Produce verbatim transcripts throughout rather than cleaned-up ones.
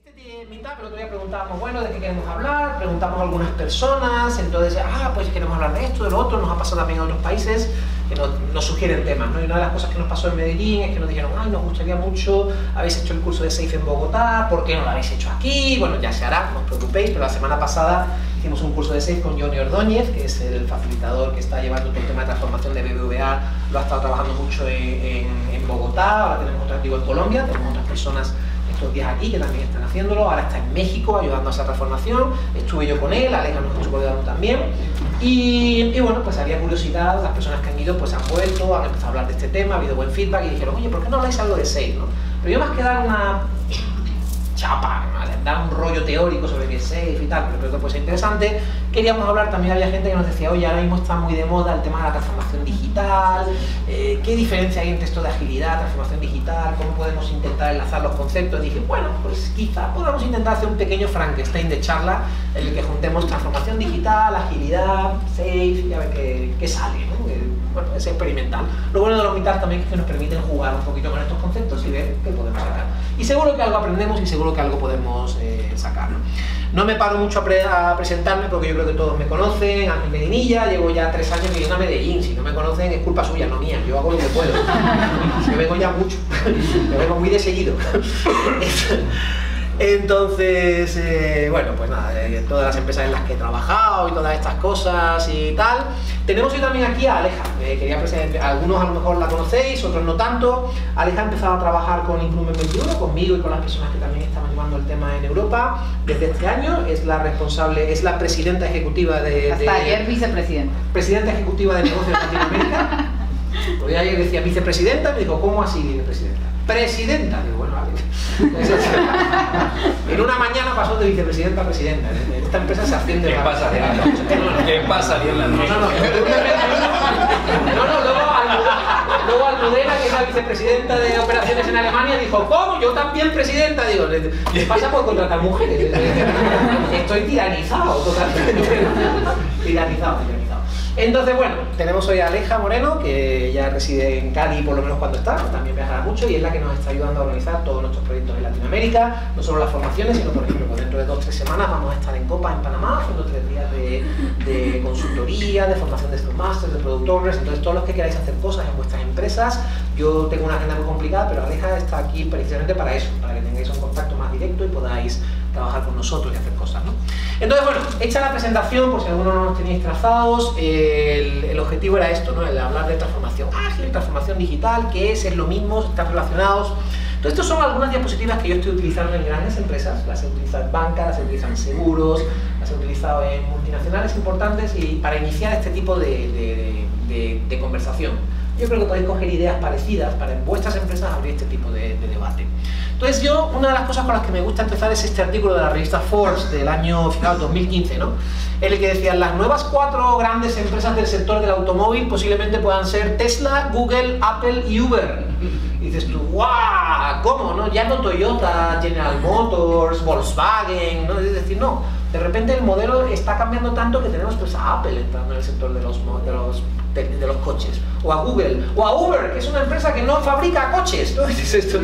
Este meetup, el otro día preguntábamos, bueno, de qué queremos hablar, preguntamos a algunas personas, entonces, ah, pues queremos hablar de esto, de lo otro, nos ha pasado también en otros países que nos, nos sugieren temas, ¿no? Y una de las cosas que nos pasó en Medellín es que nos dijeron, ay, nos gustaría mucho, habéis hecho el curso de SAFe en Bogotá, ¿por qué no lo habéis hecho aquí? Bueno, ya se hará, no os preocupéis, pero la semana pasada hicimos un curso de SAFe con Johnny Ordóñez, que es el facilitador que está llevando todo el tema de transformación de B B V A, lo ha estado trabajando mucho en, en, en Bogotá, ahora tenemos otro activo en Colombia, tenemos otras personas estos días aquí que también están haciéndolo, ahora está en México ayudando a esa transformación, estuve yo con él, Aleja nos estuvo ayudando también, y, y bueno, pues había curiosidad, las personas que han ido pues han vuelto, han empezado a hablar de este tema, ha habido buen feedback y dijeron, oye, ¿por qué no habláis algo de SAFe? ¿No? Pero yo más que dar una chapa, ¿vale? Dar un rollo teórico sobre qué es SAFe y tal, pero creo que puede ser interesante, queríamos hablar, también había gente que nos decía, oye, ahora mismo está muy de moda el tema de la transformación digital, eh, ¿qué diferencia hay entre esto de agilidad, transformación digital, cómo podemos intentar enlazar los conceptos? Y dije, bueno, pues quizá podamos intentar hacer un pequeño Frankenstein de charla en el que juntemos transformación digital, agilidad, SAFe, y a ver qué, qué sale, ¿no? Eh, bueno, es experimental. Lo bueno de los meetups también es que nos permiten jugar un poquito con estos conceptos y ver qué podemos sacar. Y seguro que algo aprendemos y seguro que algo podemos eh, sacar, ¿no? No me paro mucho a, pre a presentarme porque yo creo que todos me conocen, Ángel Medinilla, llevo ya tres años viviendo a Medellín, si no me conocen es culpa suya, no mía, yo hago lo que puedo. Yo vengo ya mucho, yo vengo muy de seguido. Entonces, eh, bueno, pues nada, eh, todas las empresas en las que he trabajado y todas estas cosas y tal. Tenemos hoy también aquí a Aleja, eh, quería presentar, algunos a lo mejor la conocéis, otros no tanto. Aleja ha empezado a trabajar con Improvement veintiuno, conmigo y con las personas que también estamos llevando el tema en Europa desde este año. Es la responsable, es la presidenta ejecutiva de... Hasta de, ayer vicepresidenta. Presidenta ejecutiva de negocios de Latinoamérica. Porque ayer decía vicepresidenta, me dijo, ¿cómo así vicepresidenta? Presidenta, digo, bueno, vale. En una mañana pasó de vicepresidenta a presidenta. Esta empresa se asciende. ¿Qué pasa, Diana? ¿Qué pasa, Diana? No, no, no. No, no, luego, Almudena, luego Almudena, que es la vicepresidenta de operaciones en Alemania, dijo, ¿cómo? Yo también presidenta. Digo, ¿qué pasa por contratar mujeres? Estoy tiranizado, totalmente. Tiranizado, tiranizado. Entonces, bueno, tenemos hoy a Aleja Moreno, que ya reside en Cádiz, por lo menos cuando está, también viajará mucho y es la que nos está ayudando a organizar todos nuestros proyectos en Latinoamérica, no solo las formaciones, sino, por ejemplo, pues dentro de dos o tres semanas vamos a estar en Copa, en Panamá, haciendo tres días de, de consultoría, de formación de Scrum Masters, de Product Owners. Entonces, todos los que queráis hacer cosas en vuestras empresas, yo tengo una agenda muy complicada, pero Aleja está aquí precisamente para eso, para que tengáis un contacto más directo y podáis trabajar con nosotros y hacer cosas, ¿no? Entonces, bueno, hecha la presentación, por si algunos no nos teníais trazados, el, el objetivo era esto, ¿no? El hablar de transformación ágil, transformación digital, qué es, es lo mismo, están relacionados. Entonces, estas son algunas diapositivas que yo estoy utilizando en grandes empresas, las he utilizado en banca, las he utilizado en seguros, las he utilizado en multinacionales importantes y para iniciar este tipo de, de, de, de conversación. Yo creo que podéis coger ideas parecidas para en vuestras empresas abrir este tipo de, de debate. Entonces yo, una de las cosas con las que me gusta empezar es este artículo de la revista Forbes del año, fijaos, dos mil quince, ¿no? En el que decían, las nuevas cuatro grandes empresas del sector del automóvil posiblemente puedan ser Tesla, Google, Apple y Uber. Y dices tú, ¡guau! ¿Cómo? ¿No? Ya no Toyota, General Motors, Volkswagen, ¿no? Es decir, no, de repente el modelo está cambiando tanto que tenemos pues a Apple entrando en el sector de los, de los De, de los coches, o a Google, o a Uber, que es una empresa que no fabrica coches, ¿no?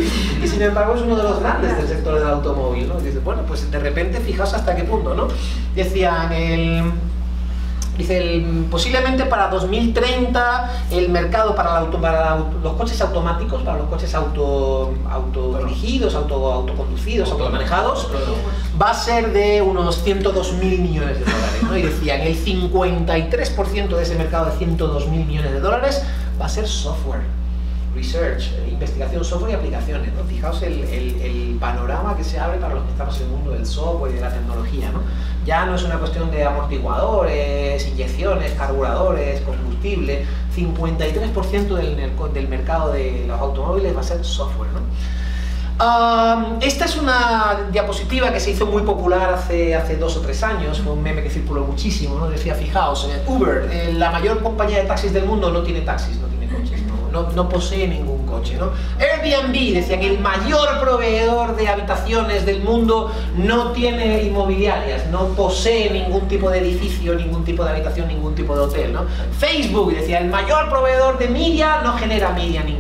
Y sin embargo es uno de los grandes del sector del automóvil, ¿no? Y dices, bueno, pues de repente fijaos hasta qué punto, ¿no? Decían, el, dice, el, posiblemente para dos mil treinta el mercado para, el auto, para los coches automáticos, para los coches auto, autodirigidos, auto, autoconducidos, automanejados, va a ser de unos ciento dos mil millones de dólares, ¿no? Y decían, el cincuenta y tres por ciento de ese mercado de ciento dos mil millones de dólares va a ser software, research, investigación, software y aplicaciones, ¿no? Fijaos el, el, el panorama que se abre para los que estamos en el mundo del software y de la tecnología, ¿no? Ya no es una cuestión de amortiguadores, inyecciones, carburadores, combustible, cincuenta y tres por ciento del, del mercado de los automóviles va a ser software, ¿no? Um, esta es una diapositiva que se hizo muy popular hace, hace dos o tres años, fue un meme que circuló muchísimo, ¿no? Decía, fijaos, eh, Uber, eh, la mayor compañía de taxis del mundo, no tiene taxis, no tiene coches, no, no, no posee ningún coche, ¿no? Airbnb, decía que el mayor proveedor de habitaciones del mundo no tiene inmobiliarias, no posee ningún tipo de edificio, ningún tipo de habitación, ningún tipo de hotel, ¿no? Facebook, decía, el mayor proveedor de media no genera media ninguna.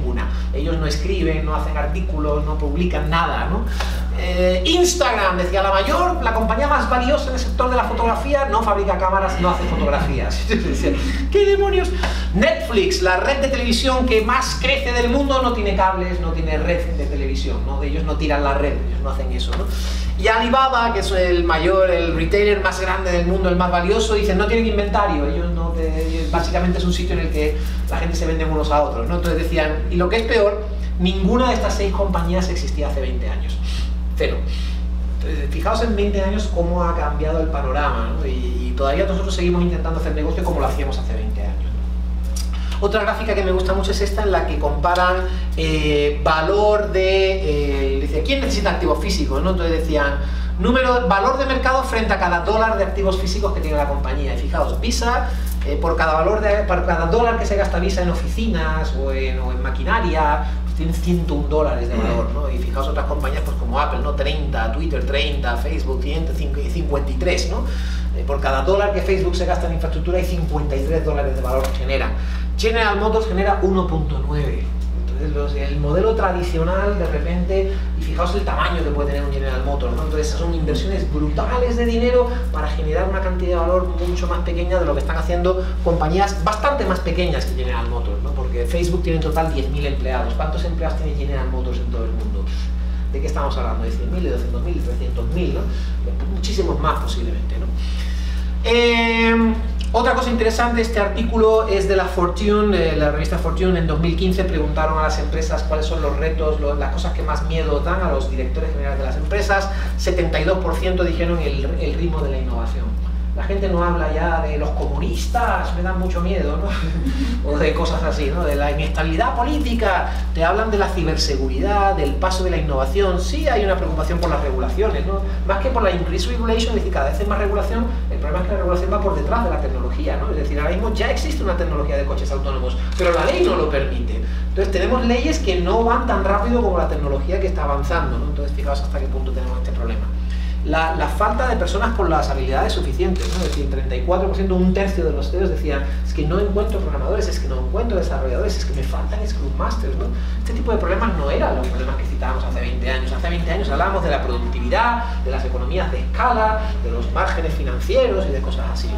ellos no escriben, no hacen artículos, no publican nada, ¿no? Eh, Instagram, decía, la mayor, la compañía más valiosa en el sector de la fotografía, no fabrica cámaras, no hace fotografías. ¿Qué demonios? Netflix, la red de televisión que más crece del mundo, no tiene cables, no tiene red de televisión, ¿no? Ellos no tiran la red, ellos no hacen eso, ¿no? Y Alibaba, que es el mayor, el retailer más grande del mundo, el más valioso, dicen, no tienen inventario, ellos no, de, básicamente es un sitio en el que la gente se vende unos a otros, ¿no? Entonces decían, y lo que es peor, ninguna de estas seis compañías existía hace veinte años. Cero. Entonces, fijaos en veinte años cómo ha cambiado el panorama, ¿no? y, y todavía nosotros seguimos intentando hacer negocio como lo hacíamos hace veinte años. Otra gráfica que me gusta mucho es esta, en la que comparan eh, valor de... Eh, dice, ¿quién necesita activos físicos? ¿no? Entonces decían, número, valor de mercado frente a cada dólar de activos físicos que tiene la compañía. Y fijaos, Visa, eh, por, cada valor de, por cada dólar que se gasta Visa en oficinas o en, o en maquinaria, tienen ciento un dólares de valor, ¿no? Y fijaos otras compañías pues como Apple, ¿no? treinta, Twitter treinta, Facebook ciento cincuenta y tres, ¿no? Eh, por cada dólar que Facebook se gasta en infraestructura hay cincuenta y tres dólares de valor que genera. General Motors genera uno punto nueve. Entonces los, el modelo tradicional de repente, y fijaos el tamaño que puede tener un General Motors, ¿no? Entonces son inversiones brutales de dinero para generar una cantidad de valor mucho más pequeña de lo que están haciendo compañías bastante más pequeñas que General Motors, ¿no? Porque Facebook tiene en total diez mil empleados. ¿Cuántos empleados tiene General Motors en todo el mundo? ¿De qué estamos hablando? ¿De cien mil, de doscientos mil, de trescientos mil? ¿no? Muchísimos más posiblemente, ¿no? Eh, Otra cosa interesante, este artículo es de la Fortune, de la revista Fortune. En dos mil quince preguntaron a las empresas cuáles son los retos, los, las cosas que más miedo dan a los directores generales de las empresas. setenta y dos por ciento dijeron el, el ritmo de la innovación. La gente no habla ya de los comunistas, me dan mucho miedo, ¿no? O de cosas así, ¿no? De la inestabilidad política. Te hablan de la ciberseguridad, del paso de la innovación. Sí hay una preocupación por las regulaciones, ¿no? Más que por la increased regulation, es decir, cada vez hay más regulación. El problema es que la regulación va por detrás de la tecnología, ¿no? Es decir, ahora mismo ya existe una tecnología de coches autónomos, pero la ley no lo permite. Entonces tenemos leyes que no van tan rápido como la tecnología que está avanzando, ¿no? Entonces fijaos hasta qué punto tenemos este problema. La, la falta de personas con las habilidades suficientes, ¿no? Es decir, treinta y cuatro por ciento, un tercio de los C E Os decían, es que no encuentro programadores, es que no encuentro desarrolladores, es que me faltan Scrum Masters, ¿no? Este tipo de problemas no eran los problemas que citábamos hace veinte años. Hace veinte años hablábamos de la productividad, de las economías de escala, de los márgenes financieros y de cosas así.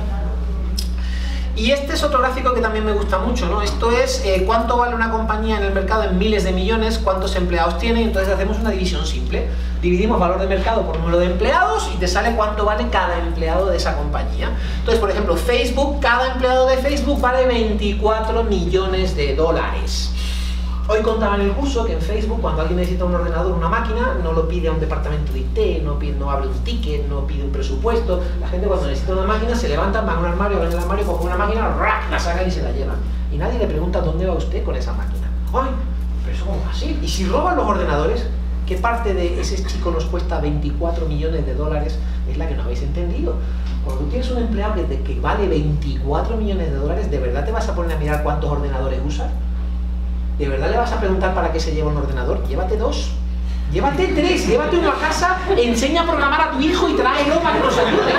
Y este es otro gráfico que también me gusta mucho, ¿no? Esto es eh, cuánto vale una compañía en el mercado en miles de millones, cuántos empleados tiene. Entonces hacemos una división simple. Dividimos valor de mercado por número de empleados y te sale cuánto vale cada empleado de esa compañía. Entonces, por ejemplo, Facebook, cada empleado de Facebook vale veinticuatro millones de dólares. Hoy contaba en el curso que en Facebook, cuando alguien necesita un ordenador, una máquina, no lo pide a un departamento de I T, no, pide, no abre un ticket, no pide un presupuesto. La gente cuando necesita una máquina se levanta, va a un armario, abre el armario, coge una máquina, ¡rac!, la saca y se la lleva. Y nadie le pregunta dónde va usted con esa máquina. ¡Ay! ¿Pero eso cómo va así? ¿Y si roban los ordenadores? ¿Qué parte de ese chico nos cuesta veinticuatro millones de dólares? Es la que no habéis entendido. Cuando tú tienes un empleado que, te, que vale veinticuatro millones de dólares, ¿de verdad te vas a poner a mirar cuántos ordenadores usa? ¿De verdad le vas a preguntar para qué se lleva un ordenador? Llévate dos, llévate tres, llévate uno a casa, enseña a programar a tu hijo y tráelo para que nos ayude.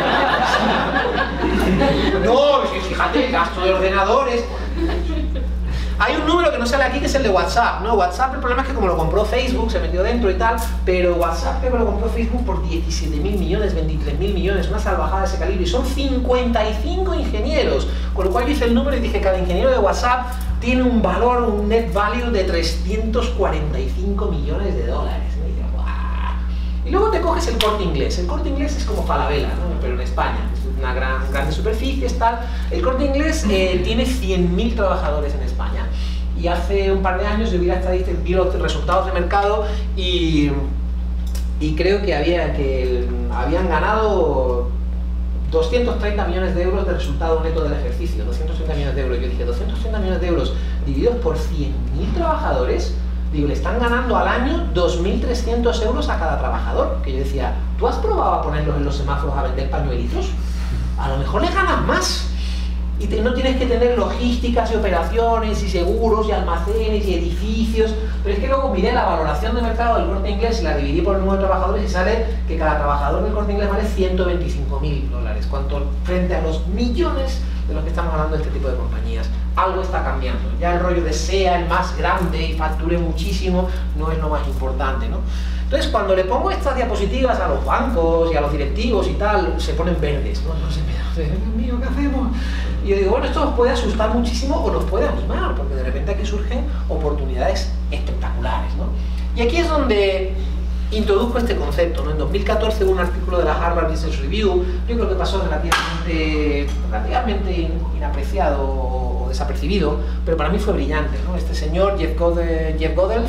No, fíjate, el gasto de ordenadores. Hay un número que no sale aquí que es el de WhatsApp, ¿no? WhatsApp, el problema es que como lo compró Facebook, se metió dentro y tal, pero WhatsApp creo que lo compró Facebook por diecisiete mil millones, veintitrés mil millones, una salvajada de ese calibre, y son cincuenta y cinco ingenieros, con lo cual hice el número y dije, cada ingeniero de WhatsApp tiene un valor, un net value de trescientos cuarenta y cinco millones de dólares. Y, dije, y luego te coges el Corte Inglés. El Corte Inglés es como Falabella, ¿no? Pero en España, es una gran, grandes superficies, tal. El Corte Inglés eh, tiene cien mil trabajadores en España. Y hace un par de años yo vi, la estadística, vi los resultados de mercado y, y creo que, había, que habían ganado doscientos treinta millones de euros de resultado neto del ejercicio, doscientos treinta millones de euros. Yo dije, doscientos treinta millones de euros divididos por cien mil trabajadores, digo, le están ganando al año dos mil trescientos euros a cada trabajador. Que yo decía, ¿tú has probado a ponerlos en los semáforos a vender pañuelitos? A lo mejor le ganas más. Y te, no tienes que tener logísticas y operaciones y seguros y almacenes y edificios. Pero es que luego miré la valoración de mercado del Corte Inglés y la dividí por el número de trabajadores y sale que cada trabajador del Corte Inglés vale ciento veinticinco mil dólares, cuanto frente a los millones de los que estamos hablando de este tipo de compañías. Algo está cambiando. Ya el rollo de sea el más grande y facture muchísimo no es lo más importante, ¿no? Entonces, cuando le pongo estas diapositivas a los bancos y a los directivos y tal, se ponen verdes, ¿no? No sé, Dios mío, ¿qué hacemos? Y yo digo, bueno, esto nos puede asustar muchísimo o nos puede animar, porque de repente aquí surgen oportunidades espectaculares, ¿no? Y aquí es donde introduzco este concepto, ¿no? En dos mil catorce hubo un artículo de la Harvard Business Review, yo creo que pasó relativamente, relativamente inapreciado o desapercibido, pero para mí fue brillante, ¿no? Este señor, Jeff Godel, Jeff Godel,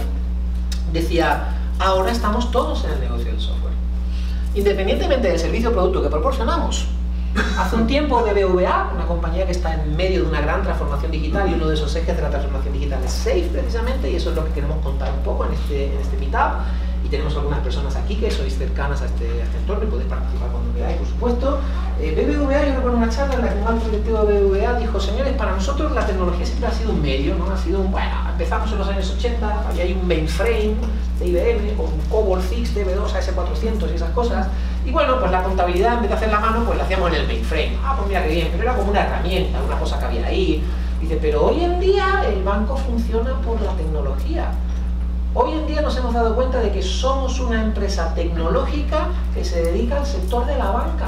decía, ahora estamos todos en el negocio del software, independientemente del servicio o producto que proporcionamos. Hace un tiempo B B V A, una compañía que está en medio de una gran transformación digital, y uno de esos ejes de la transformación digital es SAFe precisamente, y eso es lo que queremos contar un poco en este, en este meetup. Y tenemos algunas personas aquí que sois cercanas a este, a este entorno y podéis participar cuando queráis, por supuesto. Eh, B B V A, yo recuerdo una charla en la que un alto directivo de B B V A dijo, señores, para nosotros la tecnología siempre ha sido un medio, ¿no? Ha sido un, bueno, empezamos en los años ochenta, había ahí un mainframe de I B M, con un Cobol Six, D B dos, A S cuatrocientos y esas cosas, y bueno, pues la contabilidad en vez de hacer la mano, pues la hacíamos en el mainframe. Ah, pues mira qué bien, pero era como una herramienta, una cosa que había ahí. Dice, pero hoy en día el banco funciona por la tecnología. Hoy en día nos hemos dado cuenta de que somos una empresa tecnológica que se dedica al sector de la banca.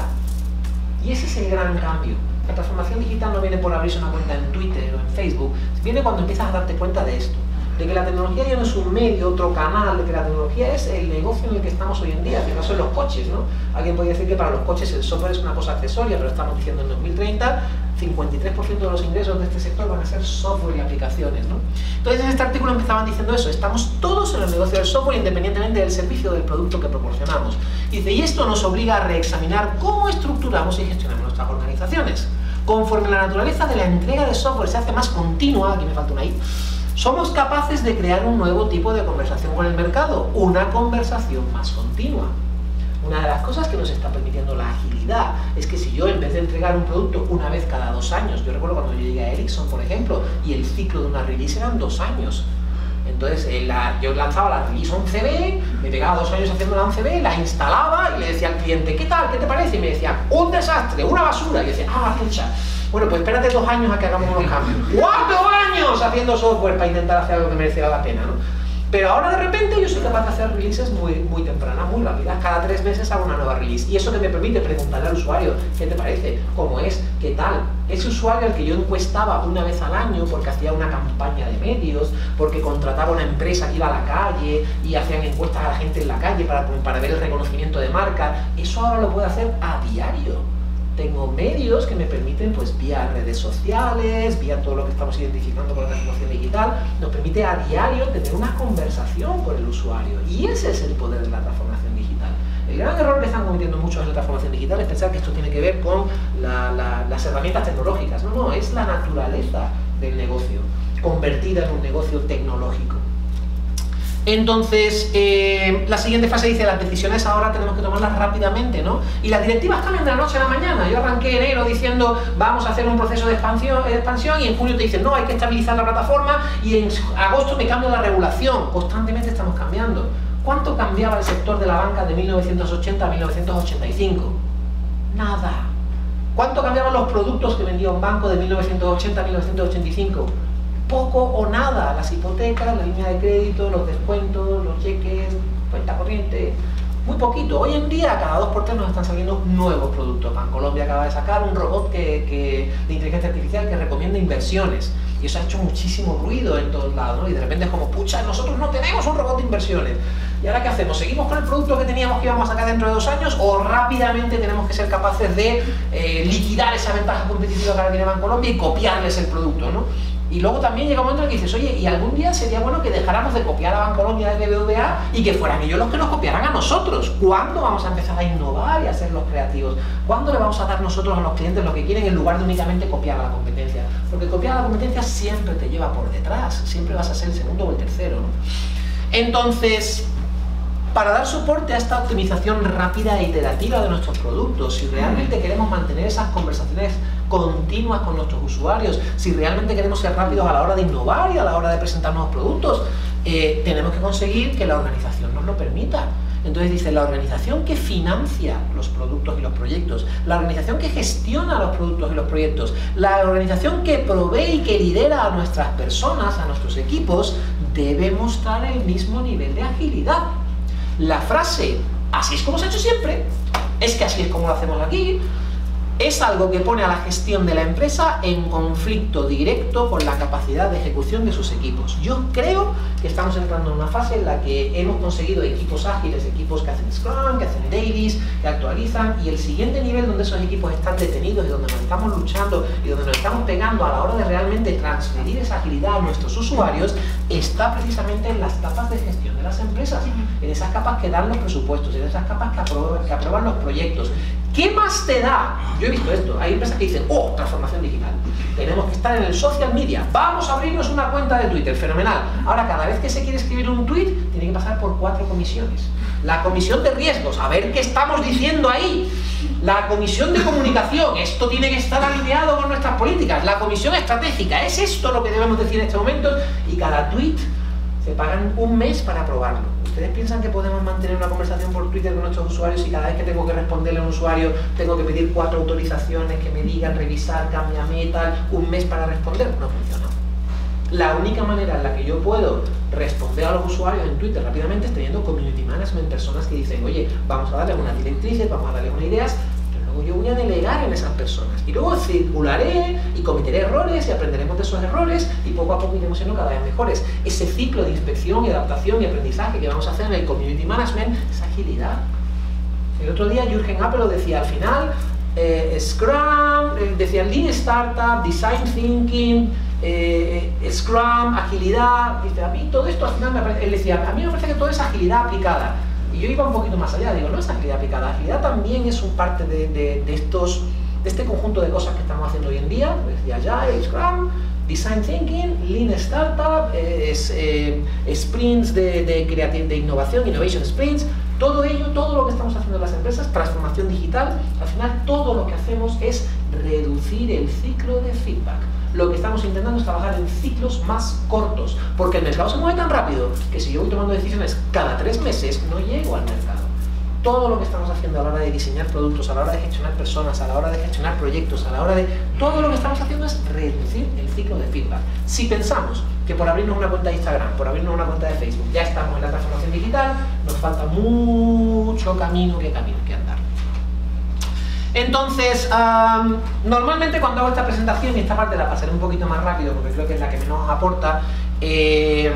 Y ese es el gran cambio. La transformación digital no viene por abrirse una cuenta en Twitter o en Facebook, viene cuando empiezas a darte cuenta de esto. De que la tecnología ya no es un medio, otro canal, de que la tecnología es el negocio en el que estamos hoy en día, que no son los coches, ¿no? Alguien puede decir que para los coches el software es una cosa accesoria, pero estamos diciendo en dos mil treinta, cincuenta y tres por ciento de los ingresos de este sector van a ser software y aplicaciones, ¿no? Entonces en este artículo empezaban diciendo eso, estamos todos en el negocio del software independientemente del servicio o del producto que proporcionamos. Dice, y esto nos obliga a reexaminar cómo estructuramos y gestionamos nuestras organizaciones. Conforme la naturaleza de la entrega de software se hace más continua, aquí me falta una I, somos capaces de crear un nuevo tipo de conversación con el mercado, una conversación más continua. Una de las cosas que nos está permitiendo la agilidad es que si yo, en vez de entregar un producto una vez cada dos años, yo recuerdo cuando yo llegué a Ericsson, por ejemplo, y el ciclo de una release eran dos años. Entonces eh, la, yo lanzaba la release once B, me pegaba dos años haciendo la once B, la instalaba y le decía al cliente, ¿qué tal? ¿Qué te parece? Y me decía, un desastre, una basura. Y yo decía, ah, fecha. Bueno, pues espérate dos años a que hagamos unos cambios. ¡Cuatro años haciendo software para intentar hacer algo que mereciera la pena, ¿no? Pero ahora de repente yo soy capaz de hacer releases muy, muy tempranas, muy rápidas. Cada tres meses hago una nueva release. Y eso que me permite preguntarle al usuario, ¿qué te parece? ¿Cómo es? ¿Qué tal? Ese usuario al que yo encuestaba una vez al año porque hacía una campaña de medios, porque contrataba una empresa que iba a la calle y hacían encuestas a la gente en la calle para, para ver el reconocimiento de marca, eso ahora lo puedo hacer a diario. Tengo medios que me permiten, pues vía redes sociales, vía todo lo que estamos identificando con la transformación digital, nos permite a diario tener una conversación con el usuario. Y ese es el poder de la transformación digital. El gran error que están cometiendo muchos en la transformación digital es pensar que esto tiene que ver con la, la, las herramientas tecnológicas. No, no, es la naturaleza del negocio, convertida en un negocio tecnológico. Entonces, eh, la siguiente fase dice, las decisiones ahora tenemos que tomarlas rápidamente, ¿no? Y las directivas cambian de la noche a la mañana. Yo arranqué enero diciendo, vamos a hacer un proceso de expansión, de expansión, y en julio te dicen, no, hay que estabilizar la plataforma, y en agosto me cambio la regulación. Constantemente estamos cambiando. ¿Cuánto cambiaba el sector de la banca de mil novecientos ochenta a mil novecientos ochenta y cinco? Nada. ¿Cuánto cambiaban los productos que vendía un banco de mil novecientos ochenta a mil novecientos ochenta y cinco? Poco o nada. Las hipotecas, la línea de crédito, los descuentos, los cheques, cuenta corriente, muy poquito. Hoy en día, cada dos por tres nos están saliendo nuevos productos. Bancolombia acaba de sacar un robot que, que, de inteligencia artificial que recomienda inversiones. Y eso ha hecho muchísimo ruido en todos lados, ¿no? Y de repente es como, pucha, nosotros no tenemos un robot de inversiones. ¿Y ahora qué hacemos? ¿Seguimos con el producto que teníamos que íbamos a sacar dentro de dos años? ¿O rápidamente tenemos que ser capaces de eh, liquidar esa ventaja competitiva que ahora tiene Bancolombia y copiarles el producto, ¿no? Y luego también llega un momento en el que dices, oye, y algún día sería bueno que dejáramos de copiar a Bancolombia de B B V A y que fueran ellos los que nos copiaran a nosotros. ¿Cuándo vamos a empezar a innovar y a ser los creativos? ¿Cuándo le vamos a dar nosotros a los clientes lo que quieren en lugar de únicamente copiar a la competencia? Porque copiar a la competencia siempre te lleva por detrás, siempre vas a ser el segundo o el tercero, ¿no? Entonces, para dar soporte a esta optimización rápida e iterativa de nuestros productos, si realmente queremos mantener esas conversaciones continuas con nuestros usuarios, si realmente queremos ser rápidos a la hora de innovar y a la hora de presentar nuevos productos, eh, tenemos que conseguir que la organización nos lo permita. Entonces dice, la organización que financia los productos y los proyectos, la organización que gestiona los productos y los proyectos, la organización que provee y que lidera a nuestras personas, a nuestros equipos, debe mostrar el mismo nivel de agilidad. La frase, así es como se ha hecho siempre, es que así es como lo hacemos aquí, es algo que pone a la gestión de la empresa en conflicto directo con la capacidad de ejecución de sus equipos. Yo creo que estamos entrando en una fase en la que hemos conseguido equipos ágiles, equipos que hacen Scrum, que hacen dailies, que actualizan, y el siguiente nivel donde esos equipos están detenidos y donde nos estamos luchando y donde nos estamos pegando a la hora de realmente transferir esa agilidad a nuestros usuarios está precisamente en las capas de gestión de las empresas, en esas capas que dan los presupuestos, en esas capas que aprueban, que aprueban los proyectos. ¿Qué más te da? Yo he visto esto, hay empresas que dicen, oh, transformación digital, tenemos que estar en el social media, vamos a abrirnos una cuenta de Twitter, fenomenal. Ahora, cada vez que se quiere escribir un tweet, tiene que pasar por cuatro comisiones. La comisión de riesgos, a ver qué estamos diciendo ahí. La comisión de comunicación, esto tiene que estar alineado con nuestras políticas. La comisión estratégica, es esto lo que debemos decir en este momento, y cada tweet se pagan un mes para aprobarlo. ¿Ustedes piensan que podemos mantener una conversación por Twitter con nuestros usuarios y cada vez que tengo que responderle a un usuario tengo que pedir cuatro autorizaciones que me digan revisar, cámbiame, tal, un mes para responder? No funciona. La única manera en la que yo puedo responder a los usuarios en Twitter rápidamente es teniendo community management, personas que dicen, oye, vamos a darles unas directrices, vamos a darles unas ideas, pero luego yo voy a delegar en esas personas y luego circularé y cometeré errores y aprenderemos de esos errores y poco a poco iremos siendo cada vez mejores. Ese ciclo de inspección y adaptación y aprendizaje que vamos a hacer en el community management es agilidad. El otro día Jürgen Apel lo decía, al final eh, Scrum, eh, decía Lean Startup, Design Thinking, eh, Scrum, agilidad, dice, a mí todo esto al final me parece, él decía, a mí me parece que todo es agilidad aplicada. Y yo iba un poquito más allá, digo, no es agilidad aplicada, agilidad también es un parte de, de, de, estos, de este conjunto de cosas que estamos haciendo hoy en día, decía Agile, Scrum, Design Thinking, Lean Startup, eh, es, eh, sprints de, de, de innovación, Innovation Sprints, todo ello, todo lo que estamos haciendo en las empresas, transformación digital, al final todo lo que hacemos es reducir el ciclo de feedback. Lo que estamos intentando es trabajar en ciclos más cortos, porque el mercado se mueve tan rápido que si yo voy tomando decisiones cada tres meses, no llego al mercado. Todo lo que estamos haciendo a la hora de diseñar productos, a la hora de gestionar personas, a la hora de gestionar proyectos, a la hora de... Todo lo que estamos haciendo es reducir el ciclo de feedback. Si pensamos que por abrirnos una cuenta de Instagram, por abrirnos una cuenta de Facebook, ya estamos en la transformación digital, nos falta mucho camino que camino que andar. Entonces, um, normalmente cuando hago esta presentación, y esta parte la pasaré un poquito más rápido porque creo que es la que menos aporta, eh,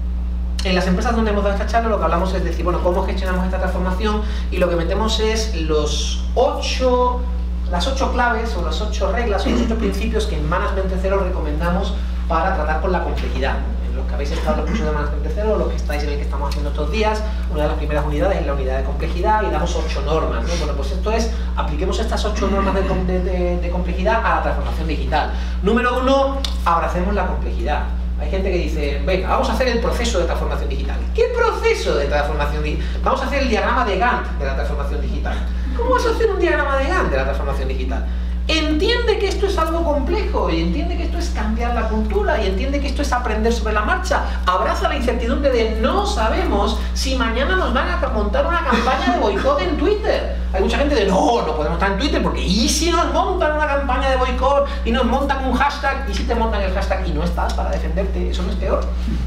en las empresas donde hemos dado esta charla lo que hablamos es decir, bueno, cómo gestionamos esta transformación, y lo que metemos es los ocho, las ocho claves o las ocho reglas o los ocho principios que en Management Cero recomendamos para tratar con la complejidad. Los que habéis estado en los cursos de Management Cero, los que estáis en el que estamos haciendo estos días, una de las primeras unidades es la unidad de complejidad y damos ocho normas, ¿no? Bueno, pues esto es, apliquemos estas ocho normas de, de, de, de complejidad a la transformación digital. Número uno, abracemos la complejidad. Hay gente que dice, venga, vamos a hacer el proceso de transformación digital. ¿Qué proceso de transformación digital? Vamos a hacer el diagrama de Gantt de la transformación digital. ¿Cómo vas a hacer un diagrama de Gantt de la transformación digital? Entiende que esto es algo complejo, y entiende que esto es cambiar la cultura, y entiende que esto es aprender sobre la marcha. Abraza la incertidumbre de no sabemos si mañana nos van a montar una campaña de boicot en Twitter. Hay mucha gente de no, no podemos estar en Twitter porque ¿y si nos montan una campaña de boicot y nos montan un hashtag? ¿Y si te montan el hashtag y no estás para defenderte? ¿Eso no es peor?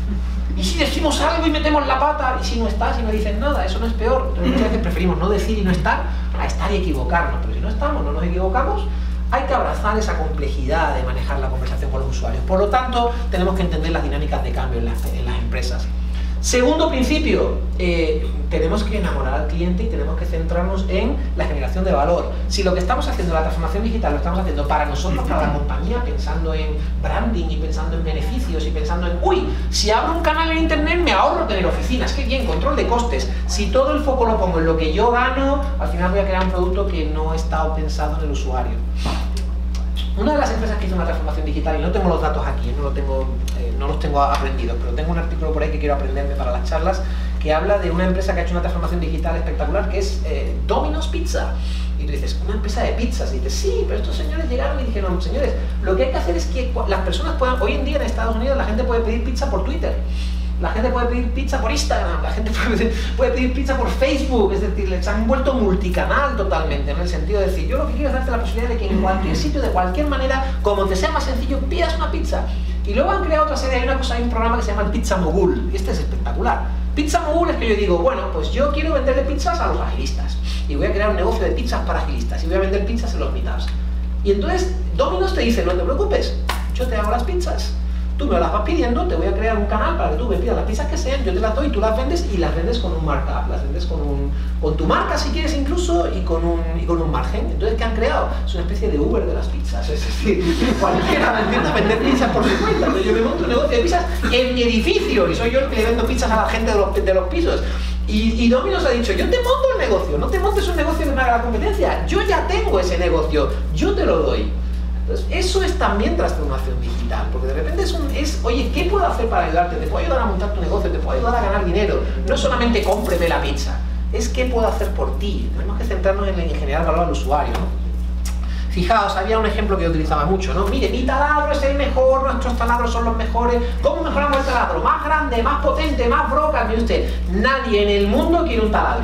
¿Y si decimos algo y metemos la pata? ¿Y si no estás y no dices nada? ¿Eso no es peor? Entonces muchas veces preferimos no decir y no estar a estar y equivocarnos. Pero si no estamos, no nos equivocamos, hay que abrazar esa complejidad de manejar la conversación con los usuarios. Por lo tanto, tenemos que entender las dinámicas de cambio en las, en las empresas. Segundo principio, eh, tenemos que enamorar al cliente y tenemos que centrarnos en la generación de valor. Si lo que estamos haciendo, la transformación digital, lo estamos haciendo para nosotros, para la compañía, pensando en branding y pensando en beneficios y pensando en, uy, si abro un canal en internet me ahorro tener oficinas, qué bien, control de costes. Si todo el foco lo pongo en lo que yo gano, al final voy a crear un producto que no ha estado pensado en el usuario. Una de las empresas que hizo una transformación digital, y no tengo los datos aquí, no, lo tengo, eh, no los tengo aprendidos, pero tengo un artículo por ahí que quiero aprenderme para las charlas, que habla de una empresa que ha hecho una transformación digital espectacular, que es eh, Domino's Pizza. Y tú dices, una empresa de pizzas, y dices, sí, pero estos señores llegaron y dijeron, señores, lo que hay que hacer es que las personas puedan, hoy en día en Estados Unidos la gente puede pedir pizza por Twitter. La gente puede pedir pizza por Instagram, la gente puede, puede pedir pizza por Facebook, es decir, les han vuelto multicanal totalmente, en el sentido de decir, yo lo que quiero es darte la posibilidad de que en cualquier sitio, de cualquier manera, como te sea más sencillo, pidas una pizza. Y luego han creado otra serie, hay una cosa, hay un programa que se llama el Pizza Mogul, y este es espectacular. Pizza Mogul es que yo digo, bueno, pues yo quiero venderle pizzas a los agilistas, y voy a crear un negocio de pizzas para agilistas, y voy a vender pizzas en los meetups. Y entonces Domino's te dice, no te preocupes, yo te hago las pizzas, tú me las vas pidiendo, te voy a crear un canal para que tú me pidas las pizzas que sean, yo te las doy, tú las vendes y las vendes con un markup, las vendes con, un, con tu marca si quieres incluso y con, un, y con un margen. Entonces, ¿qué han creado? Es una especie de Uber de las pizzas, es decir, cualquiera me entiende vender pizzas por su cuenta. Entonces, yo me monto un negocio de pizzas en mi edificio y soy yo el que le vendo pizzas a la gente de los, de los pisos. Y, y Domino's ha dicho, yo te monto el negocio, no te montes un negocio que me haga la competencia, yo ya tengo ese negocio, yo te lo doy. Entonces, eso es también transformación digital, porque de repente es, un, es, oye, ¿qué puedo hacer para ayudarte? Te puedo ayudar a montar tu negocio, te puedo ayudar a ganar dinero. No solamente cómpreme la pizza, es qué puedo hacer por ti. Tenemos que centrarnos en, en generar valor al usuario, ¿no? Fijaos, había un ejemplo que yo utilizaba mucho, ¿no? Mire, mi taladro es el mejor, nuestros taladros son los mejores. ¿Cómo mejoramos el taladro? Más grande, más potente, más broca. Mire usted, nadie en el mundo quiere un taladro.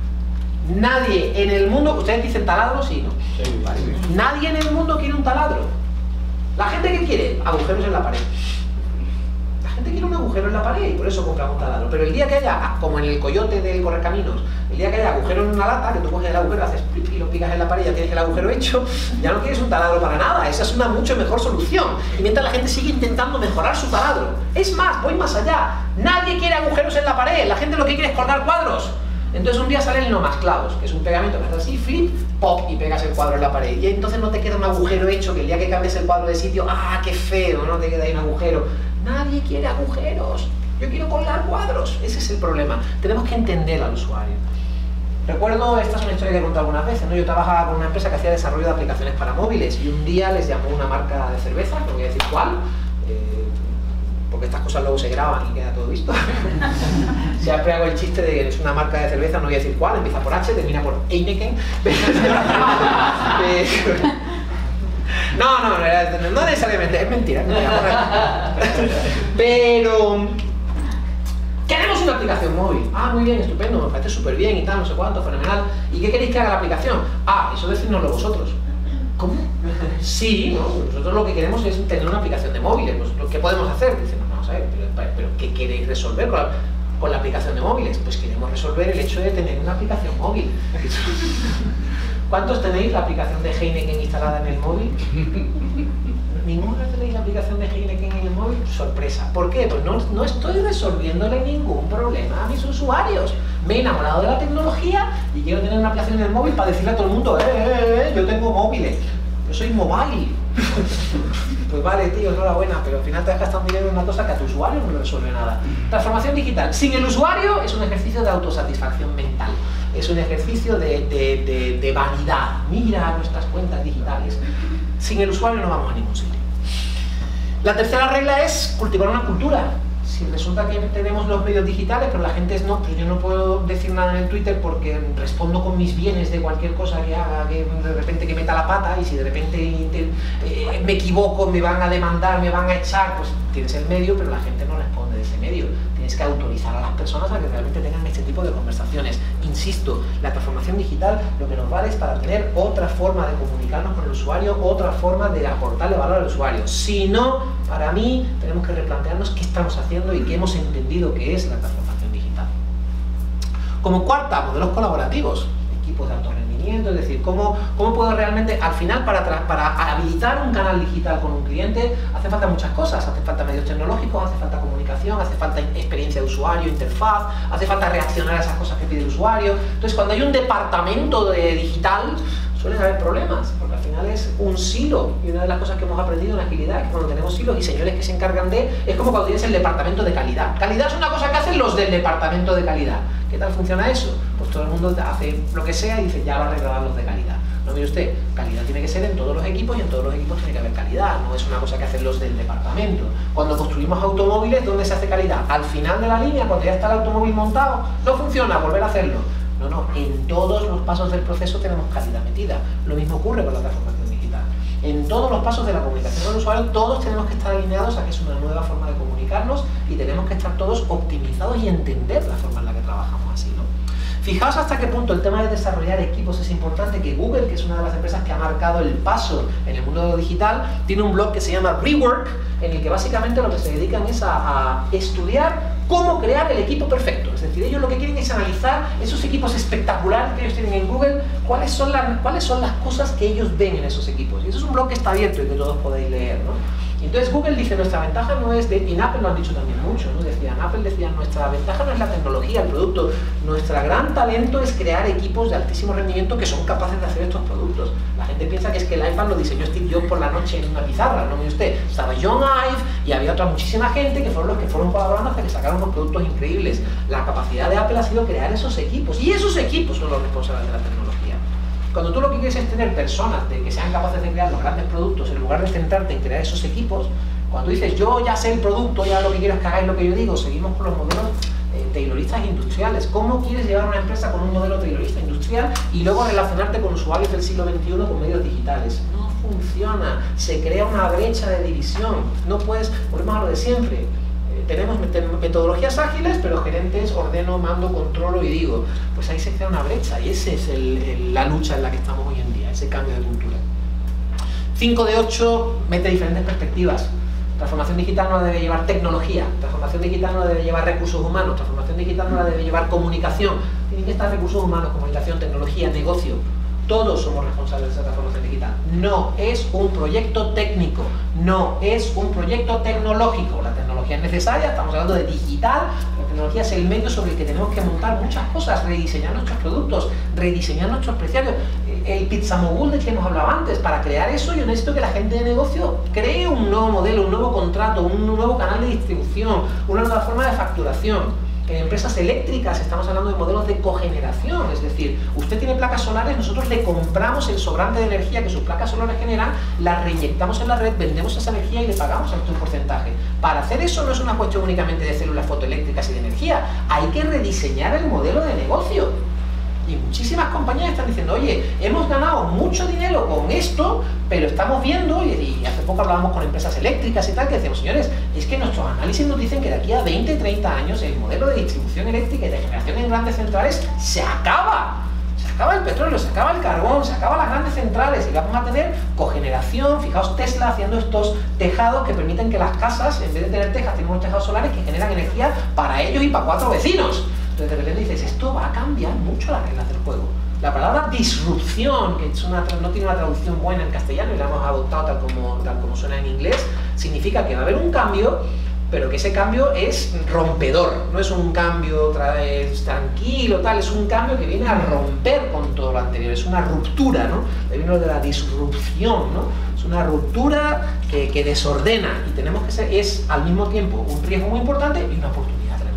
Nadie en el mundo, ustedes dicen taladro, sí, ¿no? Sí, vale. Nadie en el mundo quiere un taladro. La gente que quiere agujeros en la pared. La gente quiere un agujero en la pared y por eso compra un taladro. Pero el día que haya, como en el coyote del correcaminos, el día que haya agujero en una lata, que tú coges el agujero, haces plip y lo picas en la pared y ya tienes el agujero hecho, ya no quieres un taladro para nada. Esa es una mucho mejor solución. Y mientras la gente sigue intentando mejorar su taladro. Es más, voy más allá. Nadie quiere agujeros en la pared. La gente lo que quiere es colgar cuadros. Entonces un día sale el nomasclavos, que es un pegamento que haces así, flip, pop, y pegas el cuadro en la pared. Y entonces no te queda un agujero hecho, que el día que cambies el cuadro de sitio, ¡ah, qué feo! No te queda ahí un agujero. Nadie quiere agujeros. Yo quiero colgar cuadros. Ese es el problema. Tenemos que entender al usuario. Recuerdo, esta es una historia que he contado algunas veces, ¿no? Yo trabajaba con una empresa que hacía desarrollo de aplicaciones para móviles y un día les llamó una marca de cerveza, no voy a decir cuál, eh, porque estas cosas luego se graban y queda todo visto. Siempre hago el chiste de que es una marca de cerveza, no voy a decir cuál, empieza por H, termina por Heineken. No, no, no, no necesariamente, es mentira. Pero queremos una aplicación móvil. Ah, muy bien, estupendo, me parece súper bien y tal, no sé cuánto, fenomenal. ¿Y qué queréis que haga la aplicación? Ah, eso decírnoslo vosotros. ¿Cómo? Sí, ¿no? Nosotros lo que queremos es tener una aplicación de móviles. Pues, ¿qué podemos hacer? Dicen, no, vamos a ver, pero, pero ¿qué queréis resolver con la, con la aplicación de móviles? Pues queremos resolver el hecho de tener una aplicación móvil. ¿Cuántos tenéis la aplicación de Heineken instalada en el móvil? ¿Ninguno tenéis la aplicación de Heineken en el móvil? Sorpresa. ¿Por qué? Pues no, no estoy resolviéndole ningún problema a mis usuarios. Me he enamorado de la tecnología y quiero tener una aplicación en el móvil para decirle a todo el mundo, eh, eh, eh, yo tengo móviles, yo soy mobile. Pues vale, tío, enhorabuena, pero al final te has gastado dinero en una cosa que a tu usuario no le resuelve nada. Transformación digital. Sin el usuario es un ejercicio de autosatisfacción mental. Es un ejercicio de, de, de, de vanidad. Mira nuestras cuentas digitales. Sin el usuario no vamos a ningún sitio. La tercera regla es cultivar una cultura. Si resulta que tenemos los medios digitales, pero la gente es no, pero yo no puedo decir nada en el Twitter porque respondo con mis bienes de cualquier cosa que haga, que de repente que meta la pata, y si de repente eh, me equivoco, me van a demandar, me van a echar, pues tienes el medio, pero la gente no responde de ese medio. Tienes que autorizar a las personas a que realmente tengan este tipo de conversaciones. Insisto, la transformación digital lo que nos vale es para tener otra forma de comunicarnos con el usuario, otra forma de aportarle valor al usuario. Si no, para mí, tenemos que replantearnos qué estamos haciendo y qué hemos entendido que es la transformación digital. Como cuarta, modelos colaborativos, equipos de alto rendimiento, es decir, cómo, cómo puedo realmente, al final, para, para habilitar un canal digital con un cliente, hace falta muchas cosas, hace falta medios tecnológicos, hace falta comunicación, hace falta experiencia de usuario, interfaz, hace falta reaccionar a esas cosas que pide el usuario. Entonces, cuando hay un departamento de digital, suelen haber problemas, porque al final es un silo, y una de las cosas que hemos aprendido en agilidad es que cuando tenemos silos y señores que se encargan de, es como cuando tienes el departamento de calidad. Calidad es una cosa que hacen los del departamento de calidad. ¿Qué tal funciona eso? Pues todo el mundo hace lo que sea y dice, ya lo arreglarán los de calidad. No, mire usted, calidad tiene que ser en todos los equipos y en todos los equipos tiene que haber calidad, no es una cosa que hacen los del departamento. Cuando construimos automóviles, ¿dónde se hace calidad? Al final de la línea, cuando ya está el automóvil montado, no funciona, volver a hacerlo. No, no, en todos los pasos del proceso tenemos calidad metida. Lo mismo ocurre con la transformación digital. En todos los pasos de la comunicación con el usuario, todos tenemos que estar alineados a que es una nueva forma de comunicar. comunicarnos y tenemos que estar todos optimizados y entender la forma en la que trabajamos así, ¿no? Fijaos hasta qué punto el tema de desarrollar equipos es importante, que Google, que es una de las empresas que ha marcado el paso en el mundo de lo digital, tiene un blog que se llama Rework, en el que básicamente lo que se dedican es a, a estudiar cómo crear el equipo perfecto. Es decir, ellos lo que quieren es analizar esos equipos espectaculares que ellos tienen en Google, cuáles son, la, cuáles son las cosas que ellos ven en esos equipos. Y eso es un blog que está abierto y que todos podéis leer, ¿no? Entonces Google dice, nuestra ventaja no es, de, y en Apple lo han dicho también mucho, ¿no? Decían, Apple decía, nuestra ventaja no es la tecnología, el producto, nuestro gran talento es crear equipos de altísimo rendimiento que son capaces de hacer estos productos. La gente piensa que es que el iPad lo diseñó Steve Jobs por la noche en una pizarra, no mire usted, estaba John Ive y había otra muchísima gente que fueron los que fueron colaborando hasta que sacaron unos productos increíbles. La capacidad de Apple ha sido crear esos equipos, y esos equipos son los responsables de la tecnología. Cuando tú lo que quieres es tener personas de que sean capaces de crear los grandes productos, en lugar de centrarte en crear esos equipos, cuando dices, yo ya sé el producto, ya lo que quiero es que hagáis lo que yo digo, seguimos con los modelos eh, tayloristas industriales. ¿Cómo quieres llevar una empresa con un modelo taylorista industrial y luego relacionarte con usuarios del siglo veintiuno con medios digitales? No funciona, se crea una brecha de división, no puedes, volvemos a lo de siempre. Eh, tenemos metodologías ágiles, pero gerentes ordeno, mando, controlo y digo, pues ahí se crea una brecha y esa es el, el, la lucha en la que estamos hoy en día, ese cambio de cultura. cinco de ocho mete diferentes perspectivas. Transformación digital no la debe llevar tecnología, transformación digital no la debe llevar recursos humanos, transformación digital no la debe llevar comunicación. Tienen que estar recursos humanos, comunicación, tecnología, negocio. Todos somos responsables de esa transformación digital. No es un proyecto técnico, no es un proyecto tecnológico. La tecnología es necesaria, estamos hablando de digital, la tecnología es el medio sobre el que tenemos que montar muchas cosas, rediseñar nuestros productos, rediseñar nuestros precios. El pizza mogul del que hemos hablado antes, para crear eso yo necesito que la gente de negocio cree un nuevo modelo, un nuevo contrato, un nuevo canal de distribución, una nueva forma de facturación. En empresas eléctricas estamos hablando de modelos de cogeneración, es decir, usted tiene placas solares, nosotros le compramos el sobrante de energía que sus placas solares generan, la reinyectamos en la red, vendemos esa energía y le pagamos a usted un porcentaje. Para hacer eso no es una cuestión únicamente de células fotoeléctricas y de energía, hay que rediseñar el modelo de negocio. Y muchísimas compañías están diciendo, oye, hemos ganado mucho dinero con esto, pero estamos viendo, y, y hace poco hablábamos con empresas eléctricas y tal, que decimos, señores, es que nuestros análisis nos dicen que de aquí a veinte, treinta años el modelo de distribución eléctrica y de generación en grandes centrales se acaba. Se acaba el petróleo, se acaba el carbón, se acaban las grandes centrales y vamos a tener cogeneración. Fijaos Tesla haciendo estos tejados que permiten que las casas, en vez de tener tejas, tienen unos tejados solares que generan energía para ellos y para cuatro vecinos. Entonces de repente dices, esto va a cambiar mucho las reglas del juego. La palabra disrupción, que es una, no tiene una traducción buena en castellano y la hemos adoptado tal como, tal como suena en inglés, significa que va a haber un cambio, pero que ese cambio es rompedor, no es un cambio otra vez tranquilo, tal, es un cambio que viene a romper con todo lo anterior, es una ruptura, ¿no? De viene lo de la disrupción, ¿no? Es una ruptura que, que desordena y tenemos que ser, es al mismo tiempo un riesgo muy importante y una oportunidad.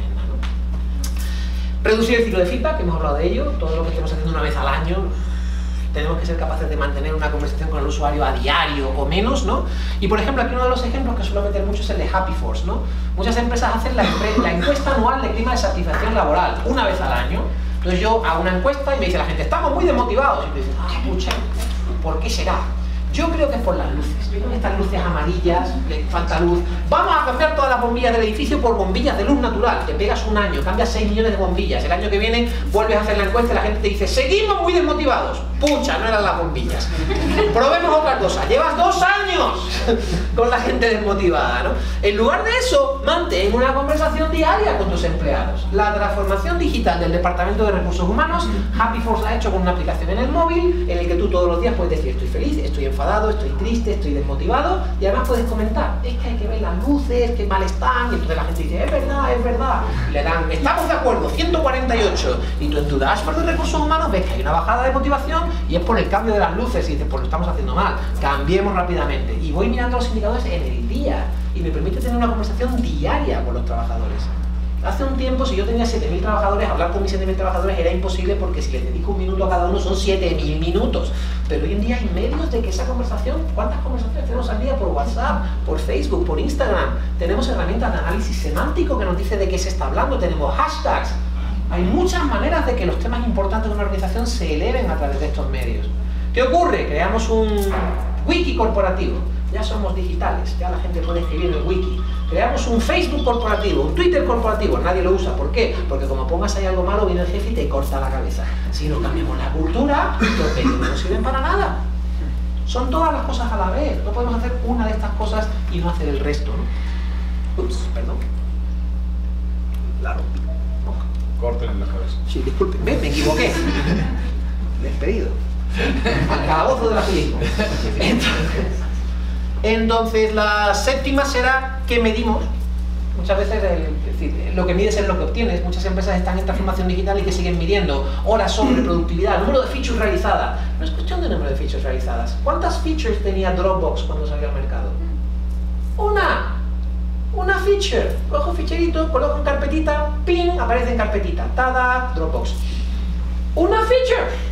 Reducir el ciclo de feedback, que hemos hablado de ello, todo lo que estemos haciendo una vez al año, tenemos que ser capaces de mantener una conversación con el usuario a diario o menos, ¿no? Y por ejemplo, aquí uno de los ejemplos que suelo meter mucho es el de Happy Force, ¿no? Muchas empresas hacen la, la encuesta anual de clima de satisfacción laboral, una vez al año. Entonces yo hago una encuesta y me dice la gente, estamos muy desmotivados. Y me dicen, ah, pucha, ¿por qué será? Yo creo que es por las luces. Yo creo que estas luces amarillas, le falta luz. Vamos a cambiar todas las bombillas del edificio por bombillas de luz natural. Te pegas un año, cambias seis millones de bombillas. El año que viene vuelves a hacer la encuesta y la gente te dice, seguimos muy desmotivados. Pucha, no eran las bombillas. Probemos otra cosa. Llevas dos años con la gente desmotivada, ¿no? En lugar de eso, mantén una conversación diaria con tus empleados. La transformación digital del Departamento de Recursos Humanos, Happy Force la ha hecho con una aplicación en el móvil en el que tú todos los días puedes decir, estoy feliz, estoy enfadado, estoy triste, estoy desmotivado, y además puedes comentar, es que hay que ver las luces, qué mal están, y entonces la gente dice, es verdad, es verdad, y le dan, estamos de acuerdo, ciento cuarenta y ocho, y tú en tu dashboard de Recursos Humanos ves que hay una bajada de motivación y es por el cambio de las luces, y dices, pues lo estamos haciendo mal, cambiemos rápidamente, y voy mirando los indicadores en el día, y me permite tener una conversación diaria con los trabajadores. Hace un tiempo, si yo tenía siete mil trabajadores, hablar con mis siete mil trabajadores era imposible porque si les dedico un minuto a cada uno son siete mil minutos. Pero hoy en día hay medios de que esa conversación, ¿cuántas conversaciones tenemos al día? Por WhatsApp, por Facebook, por Instagram. Tenemos herramientas de análisis semántico que nos dice de qué se está hablando, tenemos hashtags. Hay muchas maneras de que los temas importantes de una organización se eleven a través de estos medios. ¿Qué ocurre? Creamos un wiki corporativo. ya somos digitales, ya la gente puede escribir en el wiki. Creamos un Facebook corporativo, un Twitter corporativo, nadie lo usa. ¿Por qué? Porque como pongas ahí algo malo, viene el jefe y te corta la cabeza. Si no cambiamos la cultura, los medios no sirven para nada. Son todas las cosas a la vez. No podemos hacer una de estas cosas y no hacer el resto, ¿no? Ups, perdón. Claro. Corten en la cabeza. Sí, disculpen, me, me equivoqué. Despedido. Al calabozo de la película. Entonces, entonces, la séptima será que medimos. Muchas veces, el, es decir, lo que mides es lo que obtienes. Muchas empresas están en transformación digital y que siguen midiendo horas sobre productividad, número de features realizadas. No es cuestión de número de features realizadas. ¿Cuántas features tenía Dropbox cuando salió al mercado? Una. Una feature. Cojo ficherito, coloco en carpetita, ping, aparece en carpetita. Tada, Dropbox. Una feature.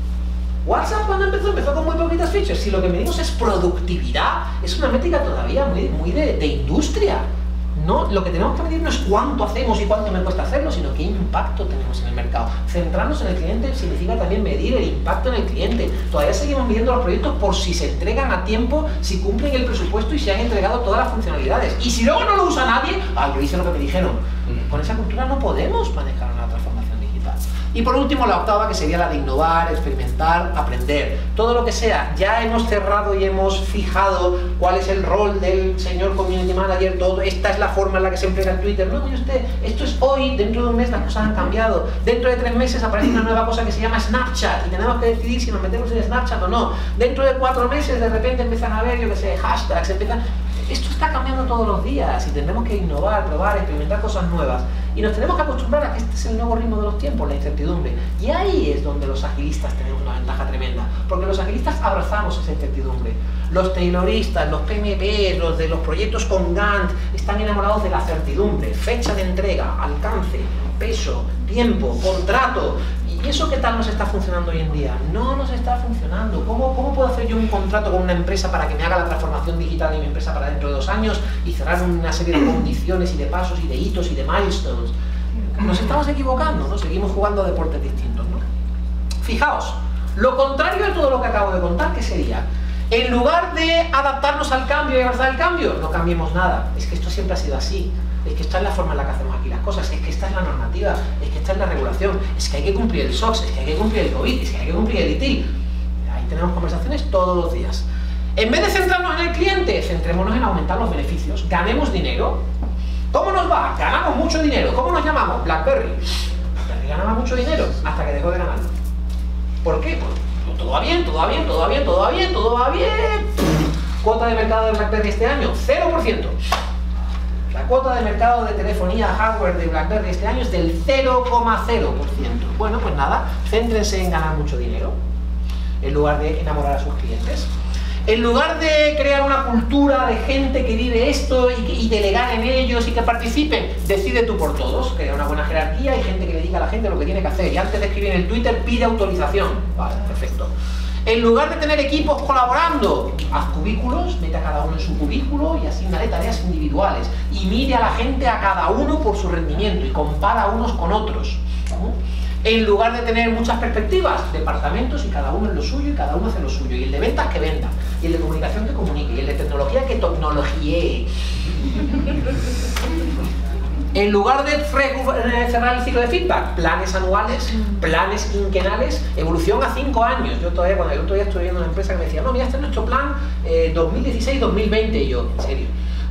WhatsApp cuando empezó, empezó con muy poquitas features. Si lo que medimos es productividad, es una métrica todavía muy, muy de, de industria. No, lo que tenemos que medir no es cuánto hacemos y cuánto me cuesta hacerlo, sino qué impacto tenemos en el mercado. Centrarnos en el cliente significa también medir el impacto en el cliente. Todavía seguimos midiendo los proyectos por si se entregan a tiempo, si cumplen el presupuesto y si han entregado todas las funcionalidades. Y si luego no lo usa nadie, ah, yo hice lo que me dijeron. Con esa cultura no podemos manejar una transformación digital. Y por último, la octava, que sería la de innovar, experimentar, aprender. Todo lo que sea, ya hemos cerrado y hemos fijado cuál es el rol del señor Community Manager, todo, esta es la forma en la que se emplea el Twitter. No, mire usted, esto es hoy, dentro de un mes las cosas han cambiado. Dentro de tres meses aparece una nueva cosa que se llama Snapchat y tenemos que decidir si nos metemos en Snapchat o no. Dentro de cuatro meses de repente empiezan a ver, yo que sé, hashtags, empiezan... Esto está cambiando todos los días y tendremos que innovar, probar, experimentar cosas nuevas. Y nos tenemos que acostumbrar a que este es el nuevo ritmo de los tiempos, la incertidumbre. Y ahí es donde los agilistas tenemos una ventaja tremenda, porque los agilistas abrazamos esa incertidumbre. Los tayloristas, los P M P, los de los proyectos con Gantt, están enamorados de la certidumbre, fecha de entrega, alcance, peso, tiempo, contrato. ¿Y eso qué tal nos está funcionando hoy en día? No nos está funcionando. ¿Cómo, ¿Cómo puedo hacer yo un contrato con una empresa para que me haga la transformación digital de mi empresa para dentro de dos años y cerrar una serie de condiciones y de pasos y de hitos y de milestones? Nos estamos equivocando, ¿no? Seguimos jugando a deportes distintos, ¿no? Fijaos, lo contrario de todo lo que acabo de contar, ¿qué sería? En lugar de adaptarnos al cambio y abrazar el cambio, no cambiemos nada. Es que esto siempre ha sido así. Es que esta es la forma en la que hacemos aquí las cosas, es que esta es la normativa, es que esta es la regulación, es que hay que cumplir el SOX, es que hay que cumplir el COVID, es que hay que cumplir el I T I L. Ahí tenemos conversaciones todos los días. En vez de centrarnos en el cliente, centrémonos en aumentar los beneficios, ganemos dinero. ¿Cómo nos va? Ganamos mucho dinero. ¿Cómo nos llamamos? BlackBerry. BlackBerry ganaba mucho dinero hasta que dejó de ganarlo. ¿Por qué? Pues todo va bien, todo va bien, todo va bien, todo va bien, todo va bien. Cuota de mercado de BlackBerry este año, cero por ciento. La cuota de mercado de telefonía hardware de BlackBerry este año es del cero coma cero por ciento. Bueno, pues nada, céntrense en ganar mucho dinero, en lugar de enamorar a sus clientes. En lugar de crear una cultura de gente que vive esto y, que, y delegar en ellos y que participen, decide tú por todos, crea una buena jerarquía y gente que le diga a la gente lo que tiene que hacer. Y antes de escribir en el Twitter, pide autorización. Vale, perfecto. En lugar de tener equipos colaborando, haz cubículos, mete a cada uno en su cubículo y asignale tareas individuales. Y mide a la gente a cada uno por su rendimiento y compara unos con otros. ¿No? En lugar de tener muchas perspectivas, departamentos y cada uno en lo suyo y cada uno hace lo suyo. Y el de ventas que venda, y el de comunicación que comunique, y el de tecnología que tecnologíe. En lugar de cerrar el ciclo de feedback, planes anuales, planes quinquenales, evolución a cinco años. Yo todavía, cuando el otro día estuve viendo una empresa que me decía, no, mira, este es nuestro plan eh, dos mil dieciséis dos mil veinte, y yo, en serio.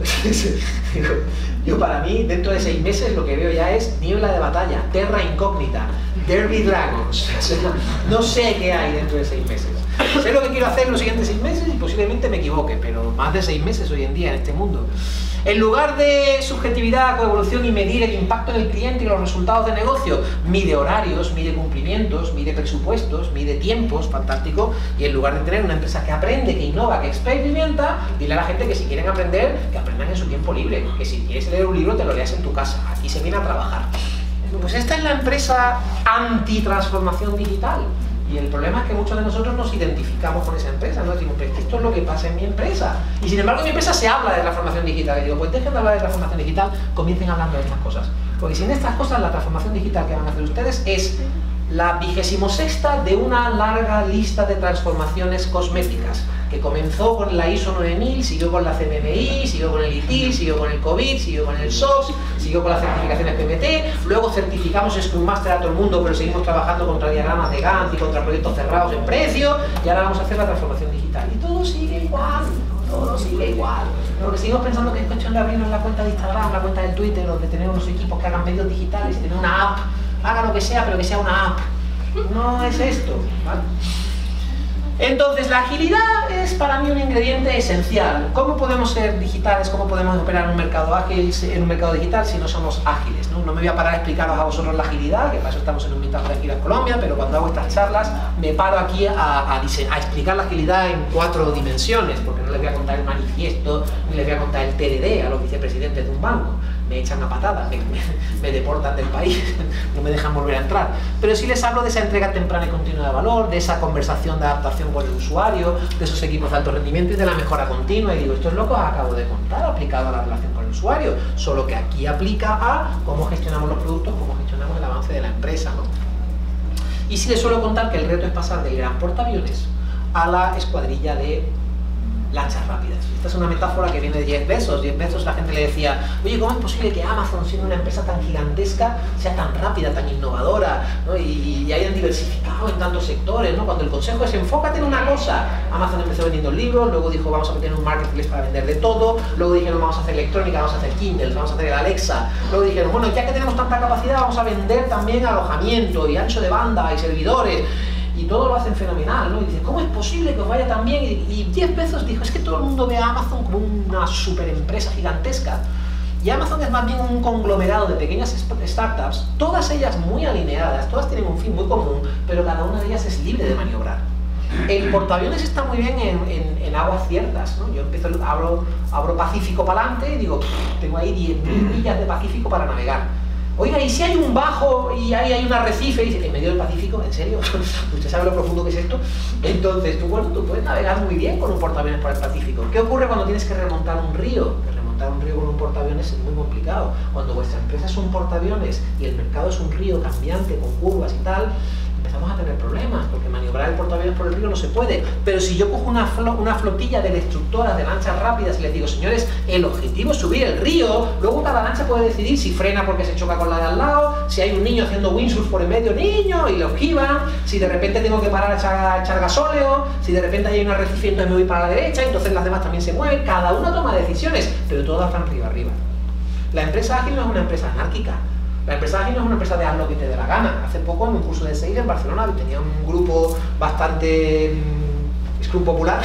Yo para mí, dentro de seis meses, lo que veo ya es niebla de batalla, terra incógnita, Derby Dragons. O sea, no sé qué hay dentro de seis meses. Sé lo que quiero hacer en los siguientes seis meses y posiblemente me equivoque, pero más de seis meses hoy en día en este mundo. En lugar de subjetividad, coevolución y medir el impacto en el cliente y los resultados de negocio, mide horarios, mide cumplimientos, mide presupuestos, mide tiempos, fantástico. Y en lugar de tener una empresa que aprende, que innova, que experimenta, dile a la gente que si quieren aprender, que aprendan en su tiempo libre, que si quieres leer un libro te lo leas en tu casa, aquí se viene a trabajar. Pues esta es la empresa anti-transformación digital. Y el problema es que muchos de nosotros nos identificamos con esa empresa, ¿no? Decimos, pero esto es lo que pasa en mi empresa. Y sin embargo en mi empresa se habla de transformación digital. Y digo, pues dejen de hablar de transformación digital, comiencen hablando de estas cosas. Porque sin estas cosas, la transformación digital que van a hacer ustedes es la vigésimo sexta de una larga lista de transformaciones cosméticas, que comenzó con la ISO nueve mil, siguió con la C M M I, siguió con el I T I L, siguió con el COVID, siguió con el SOX, siguió con las certificaciones P M T, luego certificamos Scrum Master a todo el mundo, pero seguimos trabajando contra diagramas de Gantt y contra proyectos cerrados en precio, y ahora vamos a hacer la transformación digital. Y todo sigue igual, todo sigue igual. Porque seguimos pensando que es cuestión de abrirnos la cuenta de Instagram, la cuenta de Twitter, o de tener unos equipos que hagan medios digitales y tener una app, haga lo que sea, pero que sea una app. No es esto, ¿vale? Entonces, la agilidad es para mí un ingrediente esencial. ¿Cómo podemos ser digitales? ¿Cómo podemos operar en un mercado ágil, en un mercado digital, si no somos ágiles? No, no me voy a parar a explicaros a vosotros la agilidad, que para eso estamos en un mitad de Ágiles Colombia, pero cuando hago estas charlas me paro aquí a, a, a explicar la agilidad en cuatro dimensiones, porque no les voy a contar el manifiesto, ni les voy a contar el T D D a los vicepresidentes de un banco. Me echan a patadas, me, me, me deportan del país, no me dejan volver a entrar. Pero sí les hablo de esa entrega temprana y continua de valor, de esa conversación de adaptación con el usuario, de esos equipos de alto rendimiento y de la mejora continua. Y digo, esto es lo que os acabo de contar, aplicado a la relación con el usuario, solo que aquí aplica a cómo gestionamos los productos, cómo gestionamos el avance de la empresa, ¿no? Y sí les suelo contar que el reto es pasar del gran portaaviones a la escuadrilla de lanchas rápidas. Esta es una metáfora que viene de Jeff Bezos. Jeff Bezos, la gente le decía, oye, ¿cómo es posible que Amazon, siendo una empresa tan gigantesca, sea tan rápida, tan innovadora, ¿no? y, y hayan diversificado en tantos sectores, ¿no? Cuando el consejo es enfócate en una cosa. Amazon empezó vendiendo libros, luego dijo vamos a meter un marketplace para vender de todo, luego dijeron vamos a hacer electrónica, vamos a hacer Kindle, vamos a hacer el Alexa, luego dijeron bueno, ya que tenemos tanta capacidad vamos a vender también alojamiento y ancho de banda y servidores. Y todo lo hacen fenomenal, ¿no? Y dice, ¿cómo es posible que os vaya tan bien? Y, y Jeff Bezos dijo, es que todo el mundo ve a Amazon como una super empresa gigantesca. Y Amazon es más bien un conglomerado de pequeñas startups, todas ellas muy alineadas, todas tienen un fin muy común, pero cada una de ellas es libre de maniobrar. El portaaviones está muy bien en, en, en aguas ciertas, ¿no? Yo empiezo, abro, abro Pacífico para adelante y digo, tengo ahí diez mil millas de Pacífico para navegar. Oiga, ¿y si hay un bajo y ahí hay un arrecife? Y dice, ¿en medio del Pacífico? ¿En serio? ¿Usted sabe lo profundo que es esto? Entonces, tú, bueno, tú puedes navegar muy bien con un portaaviones por el Pacífico. ¿Qué ocurre cuando tienes que remontar un río? Que remontar un río con un portaaviones es muy complicado. Cuando vuestra empresa es un portaaviones y el mercado es un río cambiante con curvas y tal, empezamos a tener problemas, porque maniobrar el portaaviones por el río no se puede. Pero si yo cojo una, flo una flotilla de destructoras de lanchas rápidas y les digo, señores, el objetivo es subir el río, luego cada lancha puede decidir si frena porque se choca con la de al lado, si hay un niño haciendo windsurf por en medio, niño, y lo esquivan, si de repente tengo que parar a echar, a echar gasóleo, si de repente hay un arrecife entonces me voy para la derecha, entonces las demás también se mueven, cada uno toma decisiones, pero todas van arriba arriba. La empresa ágil no es una empresa anárquica. La empresa ágil no es una empresa de haz lo que te dé la gana. Hace poco en un curso de Sales en Barcelona tenía un grupo bastante mmm, Scrum popular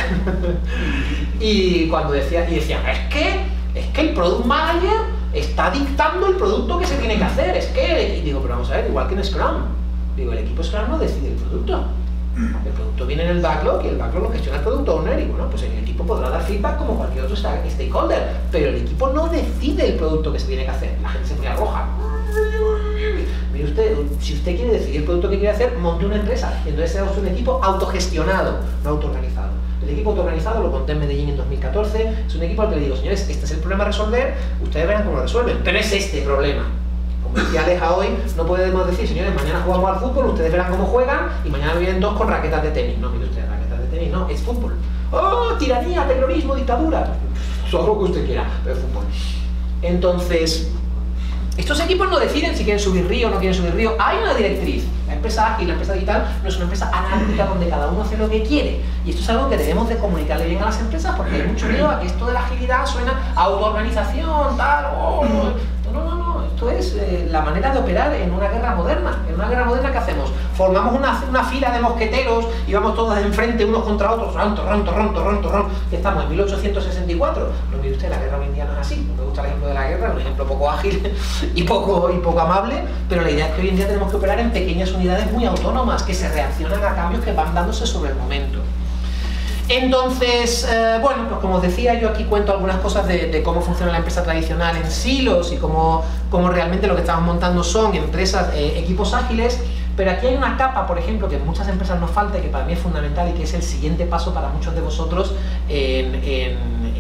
y cuando decía, y decían, es que, es que el Product Manager está dictando el producto que se tiene que hacer, es que, y digo, pero vamos a ver, igual que en Scrum, digo, el equipo Scrum no decide el producto. El producto viene en el backlog y el backlog lo gestiona el product owner y bueno, pues el equipo podrá dar feedback como cualquier otro stakeholder, pero el equipo no decide el producto que se tiene que hacer. La gente se pone roja. Mire usted, si usted quiere decidir el producto que quiere hacer, monte una empresa y entonces sea un equipo autogestionado, no autoorganizado. El equipo autoorganizado, lo conté en Medellín en dos mil catorce, es un equipo al que le digo, señores, este es el problema a resolver, ustedes verán cómo lo resuelven, pero es este problema. Como decía Aleja hoy, no podemos decir, señores, mañana jugamos al fútbol, ustedes verán cómo juegan y mañana vienen dos con raquetas de tenis. No, mire usted, raquetas de tenis no, es fútbol. ¡Oh, tiranía, terrorismo, dictadura! Todo lo que usted quiera, pero es fútbol. Entonces, estos equipos no deciden si quieren subir río o no quieren subir río. Hay una directriz. La empresa ágil, la empresa digital, no es una empresa anárquica donde cada uno hace lo que quiere. Y esto es algo que debemos de comunicarle bien a las empresas porque hay mucho miedo a que esto de la agilidad suena a autoorganización, tal, oh, no, no, no, no. Esto es eh, la manera de operar en una guerra moderna. En una guerra moderna, ¿qué hacemos? Formamos una, una fila de mosqueteros y vamos todos enfrente unos contra otros, ron, torrón, torrón, torrón, torrón, que estamos en mil ochocientos sesenta y cuatro. No mire usted, la guerra hoy en día no es así. No me gusta el ejemplo de la guerra, es un ejemplo poco ágil y poco, y poco amable, pero la idea es que hoy en día tenemos que operar en pequeñas unidades muy autónomas que se reaccionan a cambios que van dándose sobre el momento. Entonces, eh, bueno, pues como os decía, yo aquí cuento algunas cosas de, de cómo funciona la empresa tradicional en silos y cómo, cómo realmente lo que estamos montando son empresas, eh, equipos ágiles, pero aquí hay una capa, por ejemplo, que en muchas empresas nos falta y que para mí es fundamental y que es el siguiente paso para muchos de vosotros en, en, en,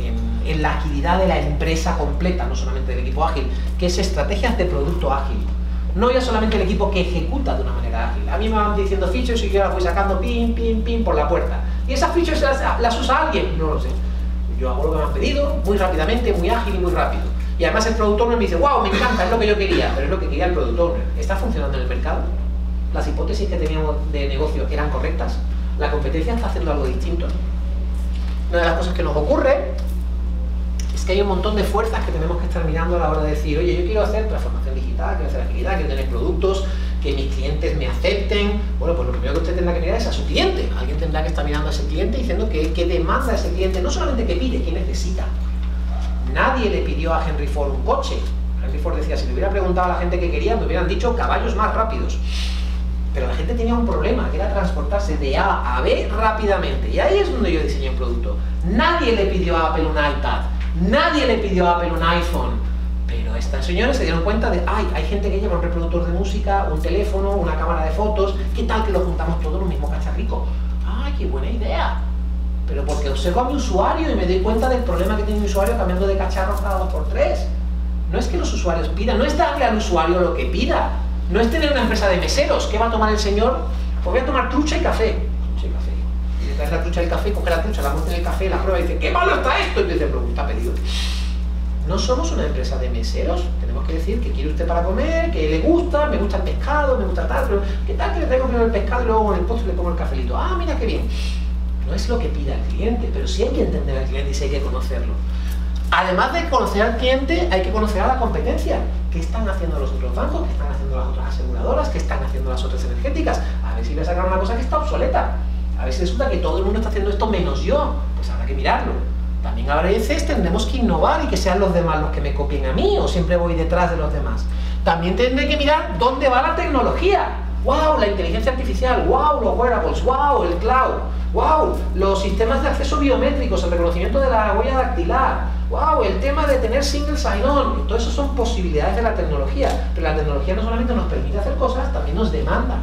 en la agilidad de la empresa completa, no solamente del equipo ágil, que es estrategias de producto ágil. No ya solamente el equipo que ejecuta de una manera ágil. A mí me van diciendo features y yo las voy sacando pim, pim, pim por la puerta. ¿Y esas features las, las usa alguien? No lo sé. Yo hago lo que me han pedido, muy rápidamente, muy ágil y muy rápido. Y además el product owner me dice, wow, me encanta, es lo que yo quería, pero es lo que quería el product owner. ¿Está funcionando en el mercado? ¿Las hipótesis que teníamos de negocio eran correctas? ¿La competencia está haciendo algo distinto? Una de las cosas que nos ocurre es que hay un montón de fuerzas que tenemos que estar mirando a la hora de decir, oye, yo quiero hacer transformación digital, quiero hacer agilidad, quiero tener productos, que mis clientes me acepten. Bueno, pues lo primero que usted tendrá que mirar es a su cliente. Alguien tendrá que estar mirando a ese cliente diciendo que, que demanda ese cliente, no solamente que pide, que necesita. Nadie le pidió a Henry Ford un coche. Henry Ford decía, si le hubiera preguntado a la gente que quería, me hubieran dicho caballos más rápidos. Pero la gente tenía un problema, que era transportarse de A a B rápidamente. Y ahí es donde yo diseñé un producto. Nadie le pidió a Apple un iPad. Nadie le pidió a Apple un iPhone. Pero estas señores se dieron cuenta de, ay, hay gente que lleva un reproductor de música, un teléfono, una cámara de fotos, ¿qué tal que lo juntamos todo en un mismo cacharrico? ¡Ay, qué buena idea! Pero porque observo a mi usuario y me doy cuenta del problema que tiene mi usuario cambiando de cacharros cada dos por tres. No es que los usuarios pidan, no es darle al usuario lo que pida. No es tener una empresa de meseros. ¿Qué va a tomar el señor? Pues voy a tomar trucha y café. Trucha y café. Y le traes la trucha y el café, coge la trucha, la monta en el café, la prueba y dice, ¡qué malo está esto! Y dice, pero está pedido. No somos una empresa de meseros. Tenemos que decir que quiere usted para comer, que le gusta, me gusta el pescado, me gusta tal, pero ¿qué tal que le traigo primero el pescado y luego en el postre le pongo el cafelito? Ah, mira qué bien. No es lo que pida el cliente, pero sí hay que entender al cliente y sí hay que conocerlo. Además de conocer al cliente, hay que conocer a la competencia. ¿Qué están haciendo los otros bancos? ¿Qué están haciendo las otras aseguradoras? ¿Qué están haciendo las otras energéticas? A ver si voy a sacar una cosa que está obsoleta. A ver si resulta que todo el mundo está haciendo esto menos yo. Pues habrá que mirarlo. También a veces tendremos que innovar y que sean los demás los que me copien a mí, o siempre voy detrás de los demás. También tendré que mirar dónde va la tecnología. ¡Wow! La inteligencia artificial. ¡Wow! Los wearables. ¡Wow! El cloud. ¡Wow! Los sistemas de acceso biométricos, el reconocimiento de la huella dactilar. ¡Wow! El tema de tener single sign-on. Todo eso son posibilidades de la tecnología. Pero la tecnología no solamente nos permite hacer cosas, también nos demanda.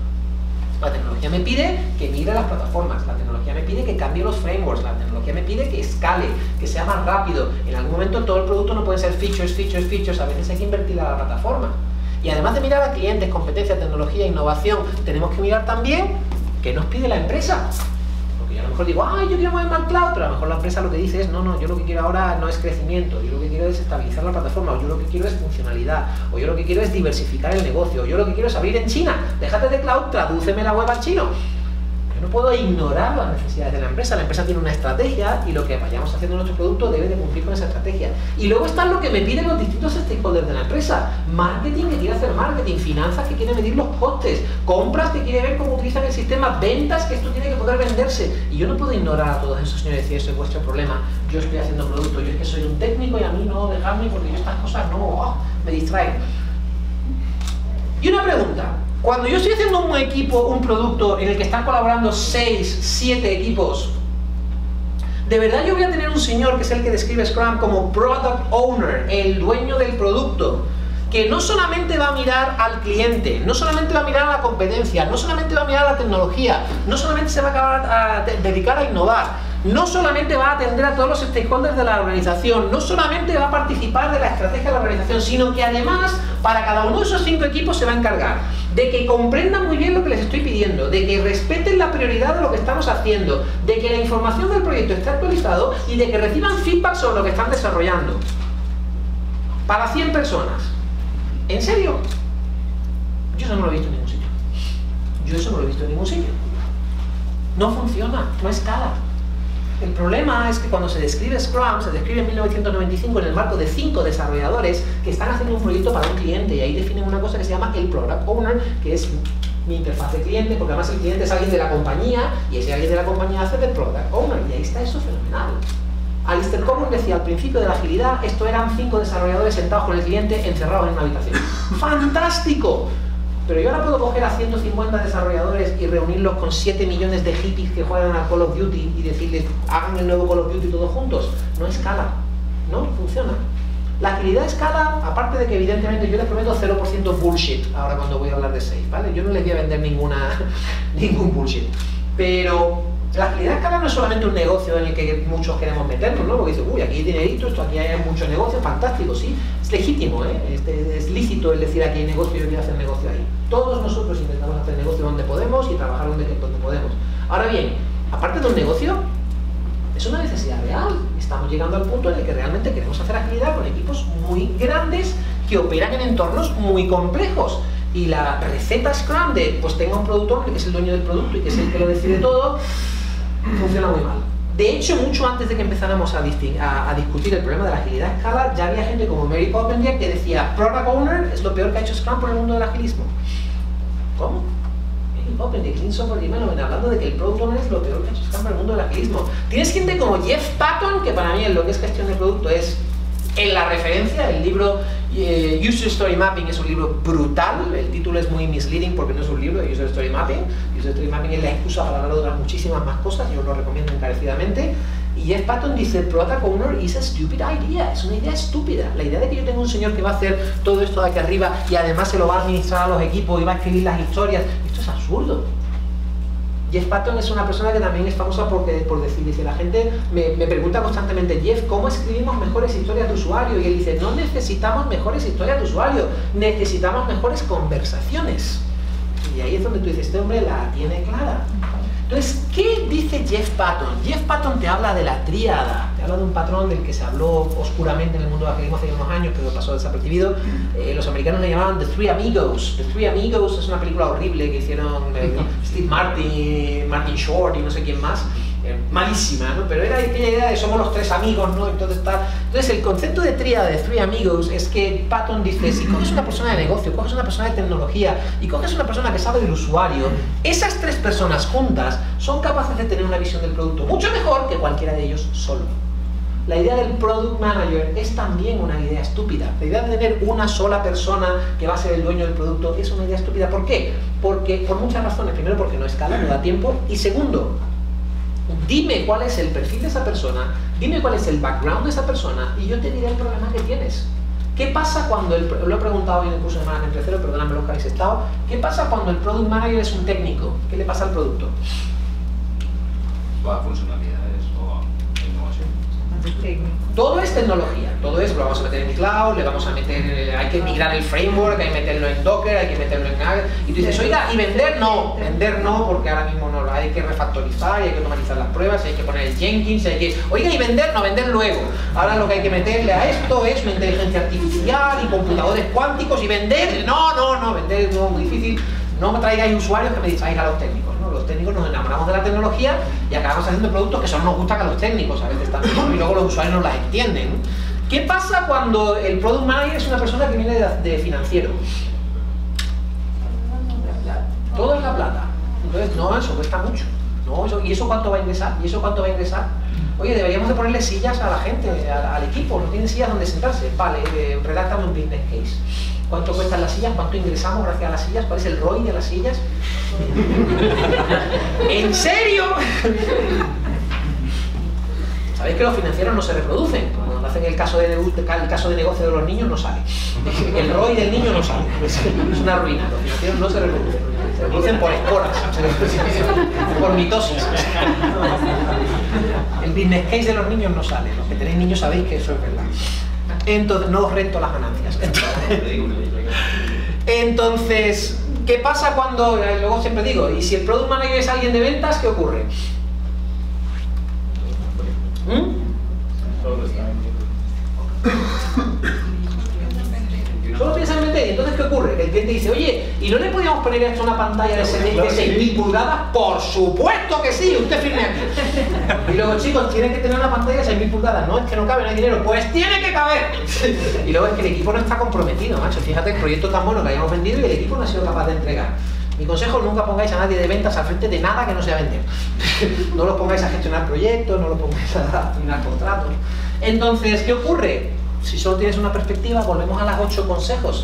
La tecnología me pide que mire las plataformas, la tecnología me pide que cambie los frameworks, la tecnología me pide que escale, que sea más rápido. En algún momento todo el producto no puede ser features, features, features, a veces hay que invertir a la plataforma. Y además de mirar a clientes, competencia, tecnología, innovación, tenemos que mirar también qué nos pide la empresa. Porque yo a lo mejor digo, ay, yo quiero moverme al cloud, pero a lo mejor la empresa lo que dice es, no, no, yo lo que quiero ahora no es crecimiento, yo lo que quiero es estabilizar la plataforma, o yo lo que quiero es funcionalidad, o yo lo que quiero es diversificar el negocio, o yo lo que quiero es abrir en China, déjate de cloud, tradúceme la web al chino. Yo no puedo ignorar las necesidades de la empresa, la empresa tiene una estrategia y lo que vayamos haciendo en nuestro producto debe de cumplir con esa estrategia. Y luego está lo que me piden los distintos stakeholders de la empresa, marketing que quiere hacer marketing, finanzas que quiere medir los costes, compras que quiere ver cómo utilizan el sistema, ventas que esto tiene que poder venderse. Y yo no puedo ignorar a todos esos señores y decir, eso es vuestro problema, yo estoy haciendo producto, yo es que soy un técnico y a mí no, dejadme porque yo estas cosas no, oh, me distraen. Y una pregunta. Cuando yo estoy haciendo un equipo, un producto en el que están colaborando seis, siete equipos, ¿de verdad yo voy a tener un señor que es el que describe Scrum como Product Owner, el dueño del producto, que no solamente va a mirar al cliente, no solamente va a mirar a la competencia, no solamente va a mirar a la tecnología, no solamente se va a acabar a dedicar a innovar, no solamente va a atender a todos los stakeholders de la organización, no solamente va a participar de la estrategia de la organización, sino que además para cada uno de esos cinco equipos se va a encargar de que comprendan muy bien lo que les estoy pidiendo, de que respeten la prioridad de lo que estamos haciendo, de que la información del proyecto esté actualizado y de que reciban feedback sobre lo que están desarrollando. Para cien personas. ¿En serio? Yo eso no lo he visto en ningún sitio. Yo eso no lo he visto en ningún sitio. No funciona, no escala. El problema es que cuando se describe Scrum, se describe en mil novecientos noventa y cinco en el marco de cinco desarrolladores que están haciendo un proyecto para un cliente y ahí definen una cosa que se llama el Product Owner, que es mi interfaz de cliente, porque además el cliente es alguien de la compañía y ese alguien de la compañía hace del Product Owner y ahí está eso fenomenal. Alistair Cockburn decía al principio de la agilidad, esto eran cinco desarrolladores sentados con el cliente encerrados en una habitación. ¡Fantástico! Pero yo ahora puedo coger a ciento cincuenta desarrolladores y reunirlos con siete millones de hippies que juegan a Call of Duty y decirles, hagan el nuevo Call of Duty todos juntos. No escala, no funciona. La agilidad escala, aparte de que evidentemente yo les prometo cero por ciento bullshit, ahora cuando voy a hablar de seis, ¿vale? Yo no les voy a vender ninguna, ningún bullshit. Pero La agilidad a escala no es solamente un negocio en el que muchos queremos meternos, ¿no? Porque dices, uy, aquí hay dinerito, esto, aquí hay mucho negocio, fantástico, sí. Es legítimo, ¿eh? Este, es lícito el decir aquí hay negocio y yo quiero hacer negocio ahí. Todos nosotros intentamos hacer negocio donde podemos y trabajar donde, donde podemos. Ahora bien, aparte de un negocio, es una necesidad real. Estamos llegando al punto en el que realmente queremos hacer agilidad con equipos muy grandes que operan en entornos muy complejos. Y la receta Scrum de, pues tenga un productor que es el dueño del producto y que es el que lo decide todo, funciona muy mal. De hecho, mucho antes de que empezáramos a, a, a discutir el problema de la agilidad a escala, ya había gente como Mary Poppender que decía, Product Owner es lo peor que ha hecho Scrum por el mundo del agilismo. ¿Cómo? Mary Poppender, Clean Software Development, hablando de que el Product Owner es lo peor que ha hecho Scrum por el mundo del agilismo. Tienes gente como Jeff Patton, que para mí en lo que es gestión de producto es en la referencia. El libro eh, User Story Mapping es un libro brutal. El título es muy misleading porque no es un libro de User Story Mapping. User Story Mapping es la excusa para hablar de otras muchísimas más cosas, yo lo recomiendo encarecidamente. Y Jeff Patton dice, Product Owner is a stupid idea, es una idea estúpida. La idea de que yo tenga un señor que va a hacer todo esto de aquí arriba y además se lo va a administrar a los equipos y va a escribir las historias, esto es absurdo. Jeff Patton es una persona que también es famosa porque, por decir, dice, la gente me, me pregunta constantemente, Jeff, ¿cómo escribimos mejores historias de usuario? Y él dice, no necesitamos mejores historias de usuario, necesitamos mejores conversaciones. Y ahí es donde tú dices, este hombre la tiene clara. Entonces, ¿qué dice Jeff Patton? Jeff Patton te habla de la tríada, te habla de un patrón del que se habló oscuramente en el mundo del agilismo hace unos años, pero pasó desapercibido. Eh, los americanos le llamaban The Three Amigos. The Three Amigos es una película horrible que hicieron eh, Steve Martin, Martin Short y no sé quién más. Eh, malísima, ¿no? Pero era aquella idea de somos los tres amigos, ¿no? Entonces, tal. Entonces el concepto de tríada de Three Amigos es que Patton dice, si coges una persona de negocio, coges una persona de tecnología y coges una persona que sabe del usuario, esas tres personas juntas son capaces de tener una visión del producto mucho mejor que cualquiera de ellos solo. La idea del Product Manager es también una idea estúpida. La idea de tener una sola persona que va a ser el dueño del producto es una idea estúpida. ¿Por qué? Porque por muchas razones. Primero, porque no escala, no da tiempo. Y segundo, dime cuál es el perfil de esa persona, dime cuál es el background de esa persona y yo te diré el problema que tienes. ¿Qué pasa cuando el, lo he preguntado hoy en el curso de Management tres punto cero, perdóname los que habéis estado, ¿qué pasa cuando el Product Manager es un técnico? ¿Qué le pasa al producto? O a funcionalidades o a innovación. Todo es tecnología, todo es, lo vamos a meter en cloud, le vamos a meter, hay que migrar el framework, hay que meterlo en Docker, hay que meterlo en Nugget, y tú dices, oiga, ¿y vender? No, vender no, porque ahora mismo no, hay que refactorizar, y hay que automatizar las pruebas, y hay que poner el Jenkins, hay que, oiga, ¿y vender? No, vender luego. Ahora lo que hay que meterle a esto es una inteligencia artificial y computadores cuánticos, y vender, no, no, no, vender no, muy difícil. No me traigáis usuarios que me distraigan a los técnicos, ¿no? Los técnicos nos enamoramos de la tecnología y acabamos haciendo productos que solo nos gustan a los técnicos a veces también, ¿no? Y luego los usuarios no las entienden, ¿no? ¿Qué pasa cuando el Product Manager es una persona que viene de, de financiero? Todo es la plata. Entonces, no, eso cuesta mucho. No, eso, ¿y eso cuánto va a ingresar? ¿Y eso cuánto va a ingresar? Oye, deberíamos de ponerle sillas a la gente, a, al equipo, no tienen sillas donde sentarse. Vale, eh, redáctame un business case. ¿Cuánto cuestan las sillas? ¿Cuánto ingresamos gracias a las sillas? ¿Cuál es el R O I de las sillas? ¿En serio? ¿Sabéis que los financieros no se reproducen? Cuando hacen el caso de, el caso de negocio de los niños no sale. El R O I del niño no sale. Es una ruina. Los financieros no se reproducen. Se reproducen por esporas, por mitosis. El business case de los niños no sale. Los que tenéis niños sabéis que eso es verdad. Entonces, no os rento las ganancias. Entonces, ¿qué pasa cuando, luego siempre digo, y si el Product Manager es alguien de ventas, ¿qué ocurre? ¿Mm? Solo piensa en vender. ¿Y entonces qué ocurre? Que el cliente dice, oye, ¿y no le podíamos poner esto a una pantalla de seis mil pulgadas? ¡Por supuesto que sí! Usted firme aquí. Y luego, chicos, tiene que tener una pantalla de seis mil pulgadas. No, es que no cabe, no hay dinero. ¡Pues tiene que caber! Y luego es que el equipo no está comprometido, macho. Fíjate el proyecto tan bueno que hayamos vendido y el equipo no ha sido capaz de entregar. Mi consejo, nunca pongáis a nadie de ventas al frente de nada que no sea vender. No lo pongáis a gestionar proyectos, no lo pongáis a firmar contratos. Entonces, ¿qué ocurre? Si solo tienes una perspectiva, volvemos a las ocho consejos.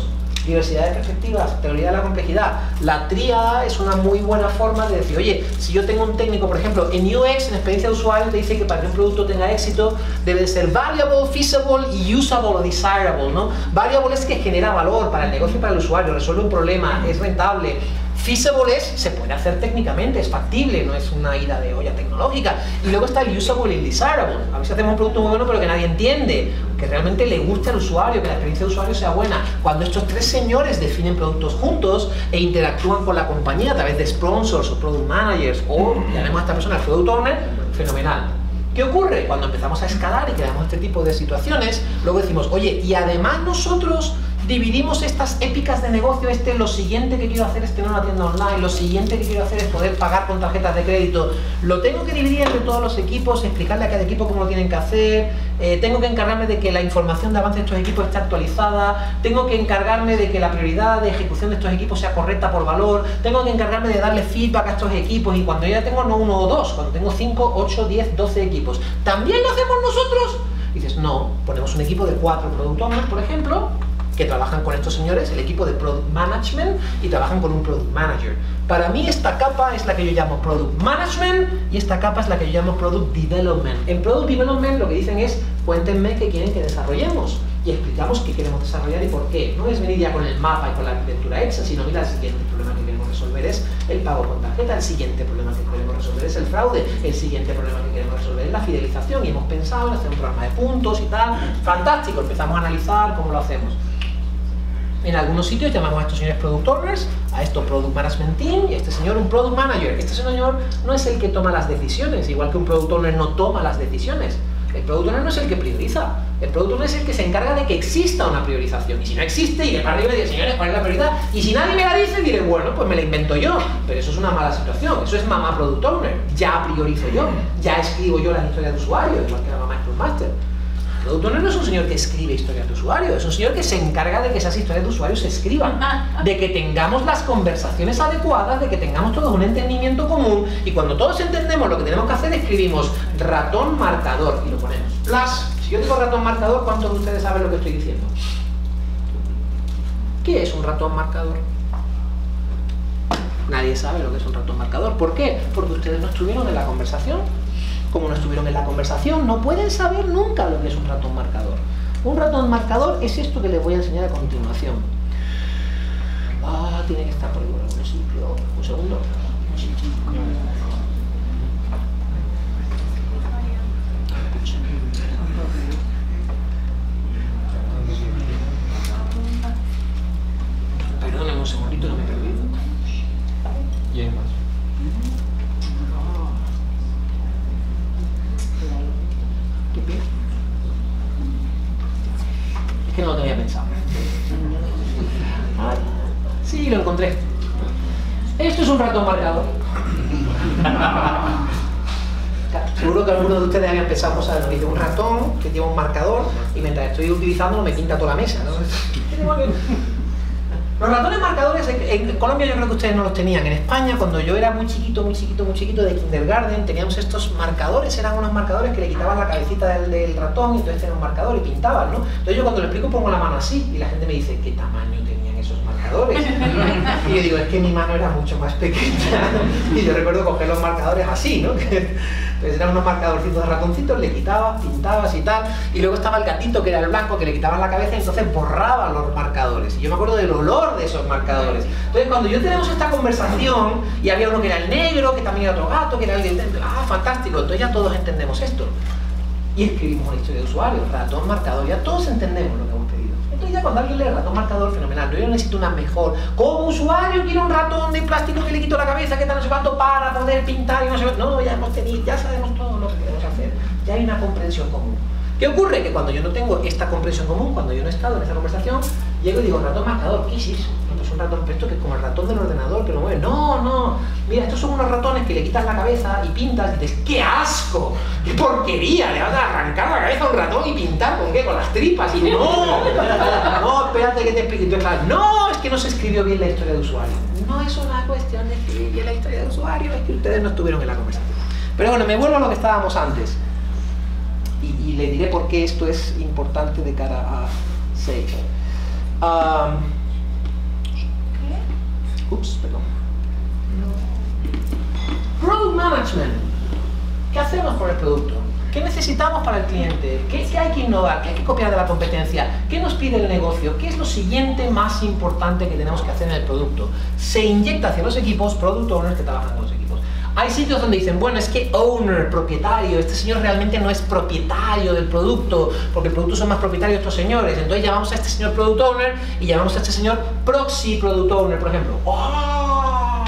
Diversidad de perspectivas, teoría de la complejidad. La tríada es una muy buena forma de decir, oye, si yo tengo un técnico, por ejemplo, en U X, en experiencia de usuario, te dice que para que un producto tenga éxito debe de ser variable, feasible y usable o desirable, ¿no? Variable es que genera valor para el negocio y para el usuario, resuelve un problema, es rentable. Feasible es, se puede hacer técnicamente, es factible, no es una ida de olla tecnológica. Y luego está el usable y el desirable. A veces hacemos un producto muy bueno pero que nadie entiende, que realmente le guste al usuario, que la experiencia de usuario sea buena. Cuando estos tres señores definen productos juntos e interactúan con la compañía a través de sponsors o product managers o llamemos a esta persona el product owner, fenomenal. ¿Qué ocurre? Cuando empezamos a escalar y creamos este tipo de situaciones, luego decimos, oye, y además nosotros dividimos estas épicas de negocio, este lo siguiente que quiero hacer es tener una tienda online, lo siguiente que quiero hacer es poder pagar con tarjetas de crédito, lo tengo que dividir entre todos los equipos, explicarle a cada equipo cómo lo tienen que hacer, eh, tengo que encargarme de que la información de avance de estos equipos esté actualizada, tengo que encargarme de que la prioridad de ejecución de estos equipos sea correcta por valor, tengo que encargarme de darle feedback a estos equipos y cuando ya tengo no uno o dos, cuando tengo cinco, ocho, diez, doce equipos, ¿también lo hacemos nosotros? Y dices, no, ponemos un equipo de cuatro product owners, por ejemplo, que trabajan con estos señores, el equipo de Product Management, y trabajan con un Product Manager. Para mí esta capa es la que yo llamo Product Management y esta capa es la que yo llamo Product Development. En Product Development lo que dicen es, cuéntenme qué quieren que desarrollemos y explicamos qué queremos desarrollar y por qué. No es venir ya con el mapa y con la arquitectura hecha, sino mira, el siguiente problema que queremos resolver es el pago con tarjeta, el siguiente problema que queremos resolver es el fraude, el siguiente problema que queremos resolver es la fidelización y hemos pensado en hacer un programa de puntos y tal. Fantástico, empezamos a analizar cómo lo hacemos. En algunos sitios llamamos a estos señores Product Owners, a estos Product Management Team y a este señor un Product Manager. Este señor no es el que toma las decisiones, igual que un Product Owner no toma las decisiones. El Product Owner no es el que prioriza, el Product Owner es el que se encarga de que exista una priorización. Y si no existe, iré para arriba y diré, señores, ¿cuál es la prioridad? Y si nadie me la dice, diré, bueno, pues me la invento yo. Pero eso es una mala situación, eso es mamá Product Owner. Ya priorizo yo, ya escribo yo las historias de usuario, igual que la mamá Scrum Master. El Product Owner no es un señor que escribe historias de usuario, es un señor que se encarga de que esas historias de usuario se escriban, de que tengamos las conversaciones adecuadas, de que tengamos todos un entendimiento común y cuando todos entendemos lo que tenemos que hacer, escribimos ratón marcador y lo ponemos. Plus, si yo digo ratón marcador, ¿cuántos de ustedes saben lo que estoy diciendo? ¿Qué es un ratón marcador? Nadie sabe lo que es un ratón marcador. ¿Por qué? Porque ustedes no estuvieron en la conversación. Como no estuvieron en la conversación, no pueden saber nunca lo que es un ratón marcador. Un ratón marcador es esto que les voy a enseñar a continuación. Ah, tiene que estar por algún sitio. Un segundo. Perdónenme un segundito, no me he perdido. Y hay más. Es que no lo tenía pensado. Ay, sí, lo encontré. Esto es un ratón marcador. Seguro que algunos de ustedes habían pensado cosas de lo que un ratón que lleva un marcador y mientras estoy utilizándolo me pinta toda la mesa, ¿no? Los ratones marcadores en Colombia yo creo que ustedes no los tenían. En España, cuando yo era muy chiquito, muy chiquito, muy chiquito de kindergarten, teníamos estos marcadores, eran unos marcadores que le quitaban la cabecita del, del ratón y entonces era un marcador y pintaban, ¿no? Entonces yo cuando lo explico pongo la mano así y la gente me dice, ¿qué tamaño tenían esos marcadores? Y yo digo, es que mi mano era mucho más pequeña y yo recuerdo coger los marcadores así, ¿no? Entonces eran unos marcadorcitos de ratoncitos, le quitabas, pintabas y tal, y luego estaba el gatito que era el blanco que le quitaban la cabeza y entonces borraban los marcadores. Y yo me acuerdo del olor de esos marcadores. Entonces cuando yo tenemos esta conversación y había uno que era el negro, que también era otro gato, que era el de... ¡Ah, fantástico! Entonces ya todos entendemos esto. Y escribimos una historia de usuario, ratón marcador, ya todos entendemos lo que hemos pedido. Entonces ya cuando alguien lee ratón marcador, fenomenal, pero yo necesito una mejor. Como usuario quiero un ratón de plástico que le quito la cabeza, que tal no sé cuánto, para poder pintar y no sé cuánto. No, ya hemos tenido, ya sabemos todo lo que queremos hacer. Ya hay una comprensión común. ¿Qué ocurre? Que cuando yo no tengo esta comprensión común, cuando yo no he estado en esta conversación, llego y digo, ratón marcador, ¿qué es eso? No, pues un ratón, pero esto que es como el ratón del ordenador que lo mueve. No, no, mira, estos son unos ratones que le quitas la cabeza y pintas y dices, ¡qué asco! ¡Qué porquería! Le vas a arrancar la cabeza a un ratón y pintar, ¿con qué? Con las tripas y no, no, espérate que te explique. Entonces, claro, no, es que no se escribió bien la historia de usuario. No es una cuestión de escribir bien la historia de usuario, es que ustedes no estuvieron en la conversación. Pero bueno, me vuelvo a lo que estábamos antes. Y, y le diré por qué esto es importante de cara a Sage. Um, Ups, perdón. Product Management. ¿Qué hacemos con el producto? ¿Qué necesitamos para el cliente? ¿Qué, ¿Qué hay que innovar? ¿Qué hay que copiar de la competencia? ¿Qué nos pide el negocio? ¿Qué es lo siguiente más importante que tenemos que hacer en el producto? Se inyecta hacia los equipos, product owners que trabajan con los equipos. Hay sitios donde dicen, bueno, es que owner, propietario, este señor realmente no es propietario del producto, porque el producto son más propietarios estos señores. Entonces llamamos a este señor product owner y llamamos a este señor proxy product owner, por ejemplo. ¡Oh!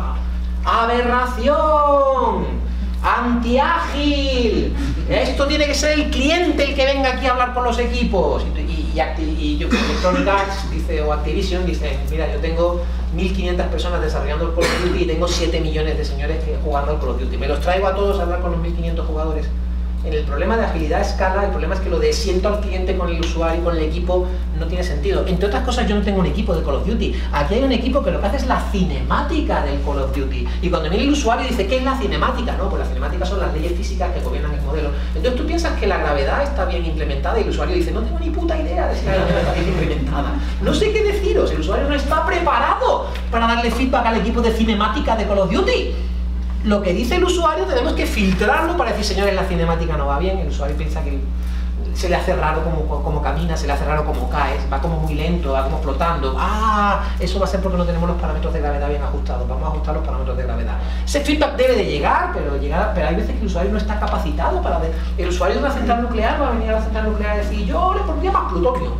¡Aberración! ¡Antiágil! Esto tiene que ser el cliente el que venga aquí a hablar con los equipos. Y, y, y, y yo, Electronic Arts dice, o Activision dice, mira, yo tengo mil quinientas personas desarrollando el Call of Duty y tengo siete millones de señores que jugando al Call of Duty. Me los traigo a todos a hablar con los mil quinientos jugadores. En el problema de agilidad a escala, el problema es que lo de siento al cliente con el usuario y con el equipo no tiene sentido. Entre otras cosas, yo no tengo un equipo de Call of Duty. Aquí hay un equipo que lo que hace es la cinemática del Call of Duty. Y cuando viene el usuario dice, ¿qué es la cinemática? No, pues la cinemática son las leyes físicas que gobiernan el modelo. Entonces tú piensas que la gravedad está bien implementada y el usuario dice, no tengo ni puta idea de si la gravedad está bien implementada. No sé qué deciros, el usuario no está preparado para darle feedback al equipo de cinemática de Call of Duty. Lo que dice el usuario tenemos que filtrarlo para decir, señores, la cinemática no va bien. El usuario piensa que se le hace raro como, como camina, se le hace raro como cae, va como muy lento, va como flotando. Ah, eso va a ser porque no tenemos los parámetros de gravedad bien ajustados. Vamos a ajustar los parámetros de gravedad. Ese feedback debe de llegar, pero, llegar, pero hay veces que el usuario no está capacitado para ver. El usuario de una central nuclear va a venir a la central nuclear y decir, yo le pondría más plutonio.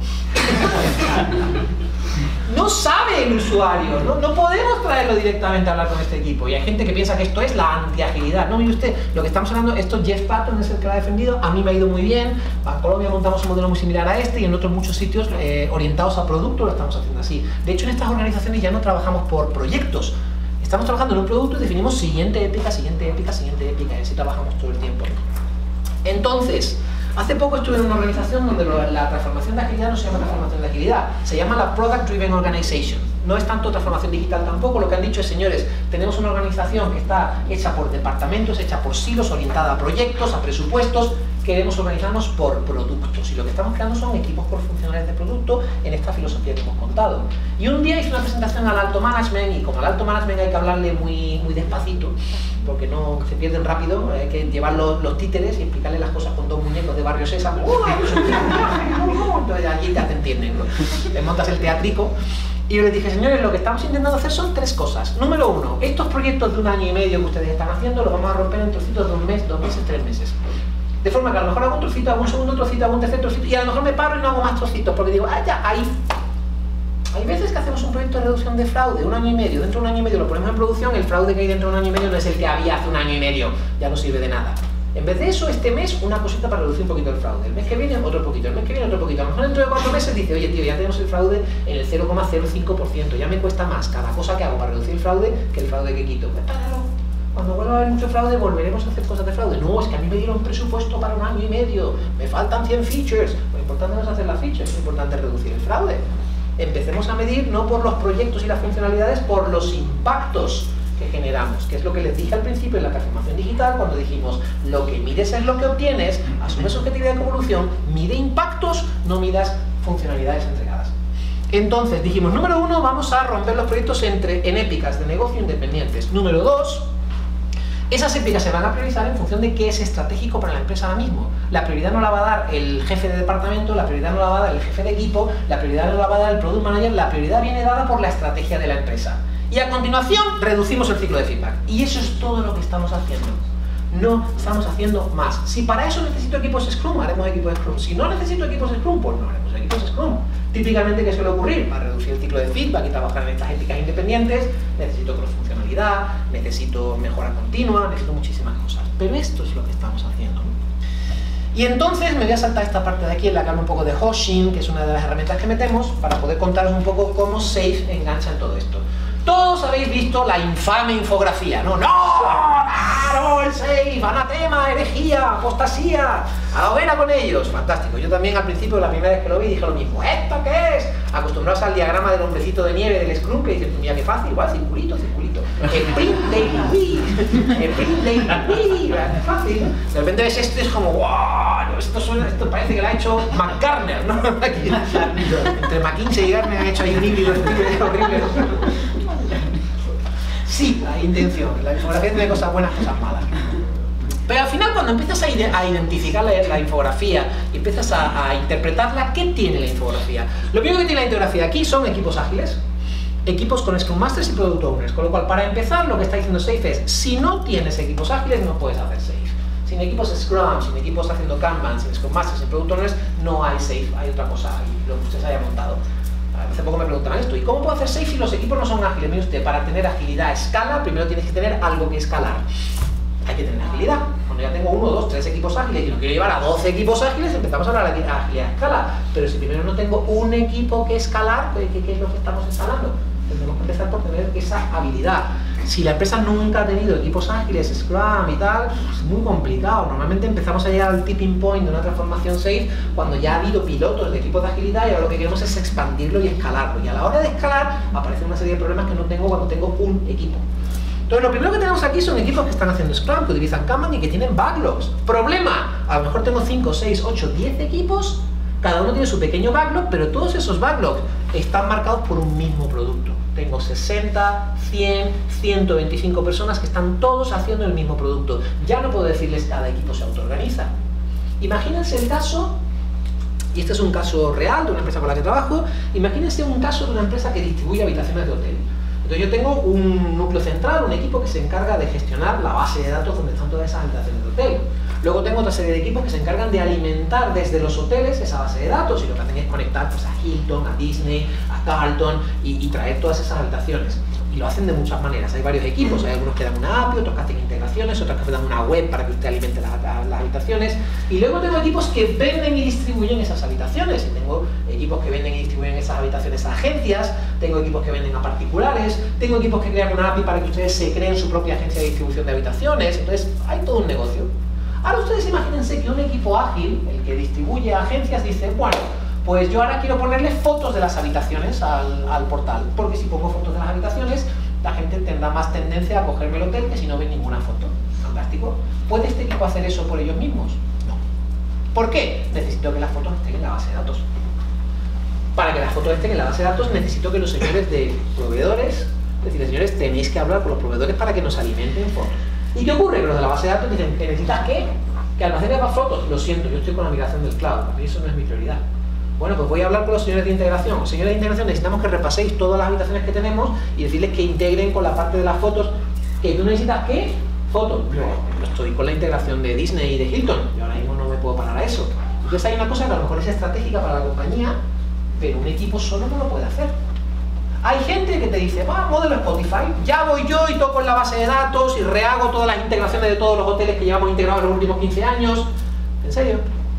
No sabe el usuario, ¿no? No podemos traerlo directamente a hablar con este equipo. Y hay gente que piensa que esto es la antiagilidad. No, mire usted, lo que estamos hablando, esto Jeff Patton es el que lo ha defendido, a mí me ha ido muy bien, en Colombia montamos un modelo muy similar a este y en otros muchos sitios eh, orientados a producto lo estamos haciendo así. De hecho, en estas organizaciones ya no trabajamos por proyectos. Estamos trabajando en un producto y definimos siguiente épica, siguiente épica, siguiente épica, y así trabajamos todo el tiempo. Entonces, hace poco estuve en una organización donde lo, la transformación de agilidad no se llama transformación de agilidad, se llama la Product Driven Organization. No es tanto transformación digital tampoco, lo que han dicho es, señores, tenemos una organización que está hecha por departamentos, hecha por silos, orientada a proyectos, a presupuestos, queremos organizarnos por productos y lo que estamos creando son equipos por funcionarios de producto en esta filosofía que hemos contado. Y un día hice una presentación al alto management y como al alto management hay que hablarle muy, muy despacito porque no se pierden rápido, hay que llevar los, los títeres y explicarle las cosas con dos muñecos de Barrio Sésamo. Entonces allí ya te entienden, ¿no? Le montas el teatrico. Y yo les dije, señores, lo que estamos intentando hacer son tres cosas. Número uno, estos proyectos de un año y medio que ustedes están haciendo los vamos a romper en trocitos de un mes, dos meses, tres meses. De forma que a lo mejor hago un trocito, hago un segundo trocito, hago un tercer trocito y a lo mejor me paro y no hago más trocitos porque digo, ah, ya, ahí. Hay veces que hacemos un proyecto de reducción de fraude, un año y medio, dentro de un año y medio lo ponemos en producción, el fraude que hay dentro de un año y medio no es el que había hace un año y medio, ya no sirve de nada. En vez de eso, este mes, una cosita para reducir un poquito el fraude. El mes que viene, otro poquito. El mes que viene, otro poquito. A lo mejor dentro de cuatro meses dice, oye, tío, ya tenemos el fraude en el cero coma cero cinco por ciento. Ya me cuesta más cada cosa que hago para reducir el fraude que el fraude que quito. Pues páralo. Cuando vuelva a haber mucho fraude, volveremos a hacer cosas de fraude. No, es que a mí me dieron presupuesto para un año y medio. Me faltan cien features. Lo importante no es hacer las features, lo importante es reducir el fraude. Empecemos a medir no por los proyectos y las funcionalidades, por los impactos que generamos, que es lo que les dije al principio en la transformación digital cuando dijimos lo que mides es lo que obtienes, asume subjetividad de evolución, mide impactos, no midas funcionalidades entregadas. Entonces dijimos, número uno, vamos a romper los proyectos entre, en épicas de negocio independientes. Número dos, esas épicas se van a priorizar en función de qué es estratégico para la empresa ahora mismo. La prioridad no la va a dar el jefe de departamento, la prioridad no la va a dar el jefe de equipo, la prioridad no la va a dar el product manager, la prioridad viene dada por la estrategia de la empresa. Y a continuación reducimos el ciclo de feedback. Y eso es todo lo que estamos haciendo. No estamos haciendo más. Si para eso necesito equipos Scrum, haremos equipos Scrum. Si no necesito equipos Scrum, pues no haremos equipos Scrum. Típicamente, ¿qué suele ocurrir? Para reducir el ciclo de feedback y trabajar en estas éticas independientes, necesito cross-funcionalidad, necesito mejora continua, necesito muchísimas cosas. Pero esto es lo que estamos haciendo, ¿no? Y entonces me voy a saltar esta parte de aquí en la que hablo un poco de Hoshin, que es una de las herramientas que metemos, para poder contaros un poco cómo Safe engancha en todo esto. Todos habéis visto la infame infografía, ¿no? ¡No! ¡Claro! ¡El Safe! ¡Anatema! ¡Herejía! ¡Apostasía! ¡A la hoguera con ellos! Fantástico. Yo también al principio, la primera vez que lo vi, dije lo mismo. ¿Esto qué es? Acostumbrados al diagrama del hombrecito de nieve del Scrum, que dicen, mira qué fácil, igual, circulito, circulito. Sprint Daily Week. Sprint Daily Week. Es fácil. De repente ves esto y es como, ¡wow! Esto, suena, esto parece que lo ha hecho McGartner, ¿no? Entre McKinsey y Gartner han hecho ahí un híbrido horrible. Sí, hay intención. La infografía tiene cosas buenas, cosas malas. Pero al final, cuando empiezas a, ide a identificar la, la infografía y empiezas a, a interpretarla, ¿qué tiene la infografía? Lo primero que tiene la infografía aquí son equipos ágiles, equipos con Scrum Masters y Product Owners. Con lo cual, para empezar, lo que está diciendo Safe es, si no tienes equipos ágiles, no puedes hacer Safe. Sin equipos Scrum, sin equipos haciendo Kanban, sin Scrum Masters, sin Product Owners, no hay Safe, hay otra cosa ahí, lo que usted se haya montado. Hace poco me preguntaban esto, ¿y cómo puedo hacer Safe si los equipos no son ágiles? Mire usted, para tener agilidad a escala, primero tienes que tener algo que escalar. Hay que tener agilidad. Cuando ya tengo uno, dos, tres equipos ágiles y no quiero llevar a doce equipos ágiles, empezamos a hablar de agilidad a escala. Pero si primero no tengo un equipo que escalar, ¿qué, qué es lo que estamos instalando? Tenemos que empezar por tener esa habilidad. Si la empresa nunca ha tenido equipos ágiles, Scrum y tal, es muy complicado. Normalmente empezamos a llegar al tipping point de una transformación Safe cuando ya ha habido pilotos de equipos de agilidad y ahora lo que queremos es expandirlo y escalarlo. Y a la hora de escalar aparecen una serie de problemas que no tengo cuando tengo un equipo. Entonces, lo primero que tenemos aquí son equipos que están haciendo Scrum, que utilizan Kanban y que tienen backlogs. Problema, a lo mejor tengo cinco, seis, ocho, diez equipos, cada uno tiene su pequeño backlog, pero todos esos backlogs están marcados por un mismo producto. Tengo sesenta, cien, ciento veinticinco personas que están todos haciendo el mismo producto. Ya no puedo decirles cada equipo se autoorganiza. Imagínense el caso, y este es un caso real de una empresa con la que trabajo, imagínense un caso de una empresa que distribuye habitaciones de hotel. Entonces yo tengo un núcleo central, un equipo que se encarga de gestionar la base de datos donde están todas esas habitaciones de hotel. Luego tengo otra serie de equipos que se encargan de alimentar desde los hoteles esa base de datos y lo que hacen es conectar pues, a Hilton, a Disney, a Carlton y, y traer todas esas habitaciones. Y lo hacen de muchas maneras. Hay varios equipos, hay algunos que dan una A P I, otros que hacen integraciones, otros que dan una web para que usted alimente las, las, las habitaciones. Y luego tengo equipos que venden y distribuyen esas habitaciones. Y tengo equipos que venden y distribuyen esas habitaciones a agencias, tengo equipos que venden a particulares, tengo equipos que crean una A P I para que ustedes se creen su propia agencia de distribución de habitaciones. Entonces, hay todo un negocio. Ahora ustedes imagínense que un equipo ágil, el que distribuye a agencias, dice, bueno, pues yo ahora quiero ponerle fotos de las habitaciones al, al portal, porque si pongo fotos de las habitaciones, la gente tendrá más tendencia a cogerme el hotel que si no ven ninguna foto. Fantástico. ¿Puede este equipo hacer eso por ellos mismos? No. ¿Por qué? Necesito que las fotos estén en la base de datos. Para que las fotos estén en la base de datos, necesito que los señores de proveedores, es decir, señores, tenéis que hablar con los proveedores para que nos alimenten fotos. ¿Y qué ocurre? Que los de la base de datos dicen, ¿que necesitas qué? Que almacene más fotos. Lo siento, yo estoy con la migración del cloud, a mí eso no es mi prioridad. Bueno, pues voy a hablar con los señores de integración. Señores de integración, necesitamos que repaséis todas las habitaciones que tenemos y decirles que integren con la parte de las fotos. ¿Que tú necesitas qué? Fotos. Yo, yo estoy con la integración de Disney y de Hilton. Yo ahora mismo no me puedo parar a eso. Entonces hay una cosa que a lo mejor es estratégica para la compañía, pero un equipo solo no lo puede hacer. Hay gente que te dice, va, modelo Spotify, ya voy yo y toco en la base de datos y rehago todas las integraciones de todos los hoteles que llevamos integrados en los últimos quince años. ¿En serio?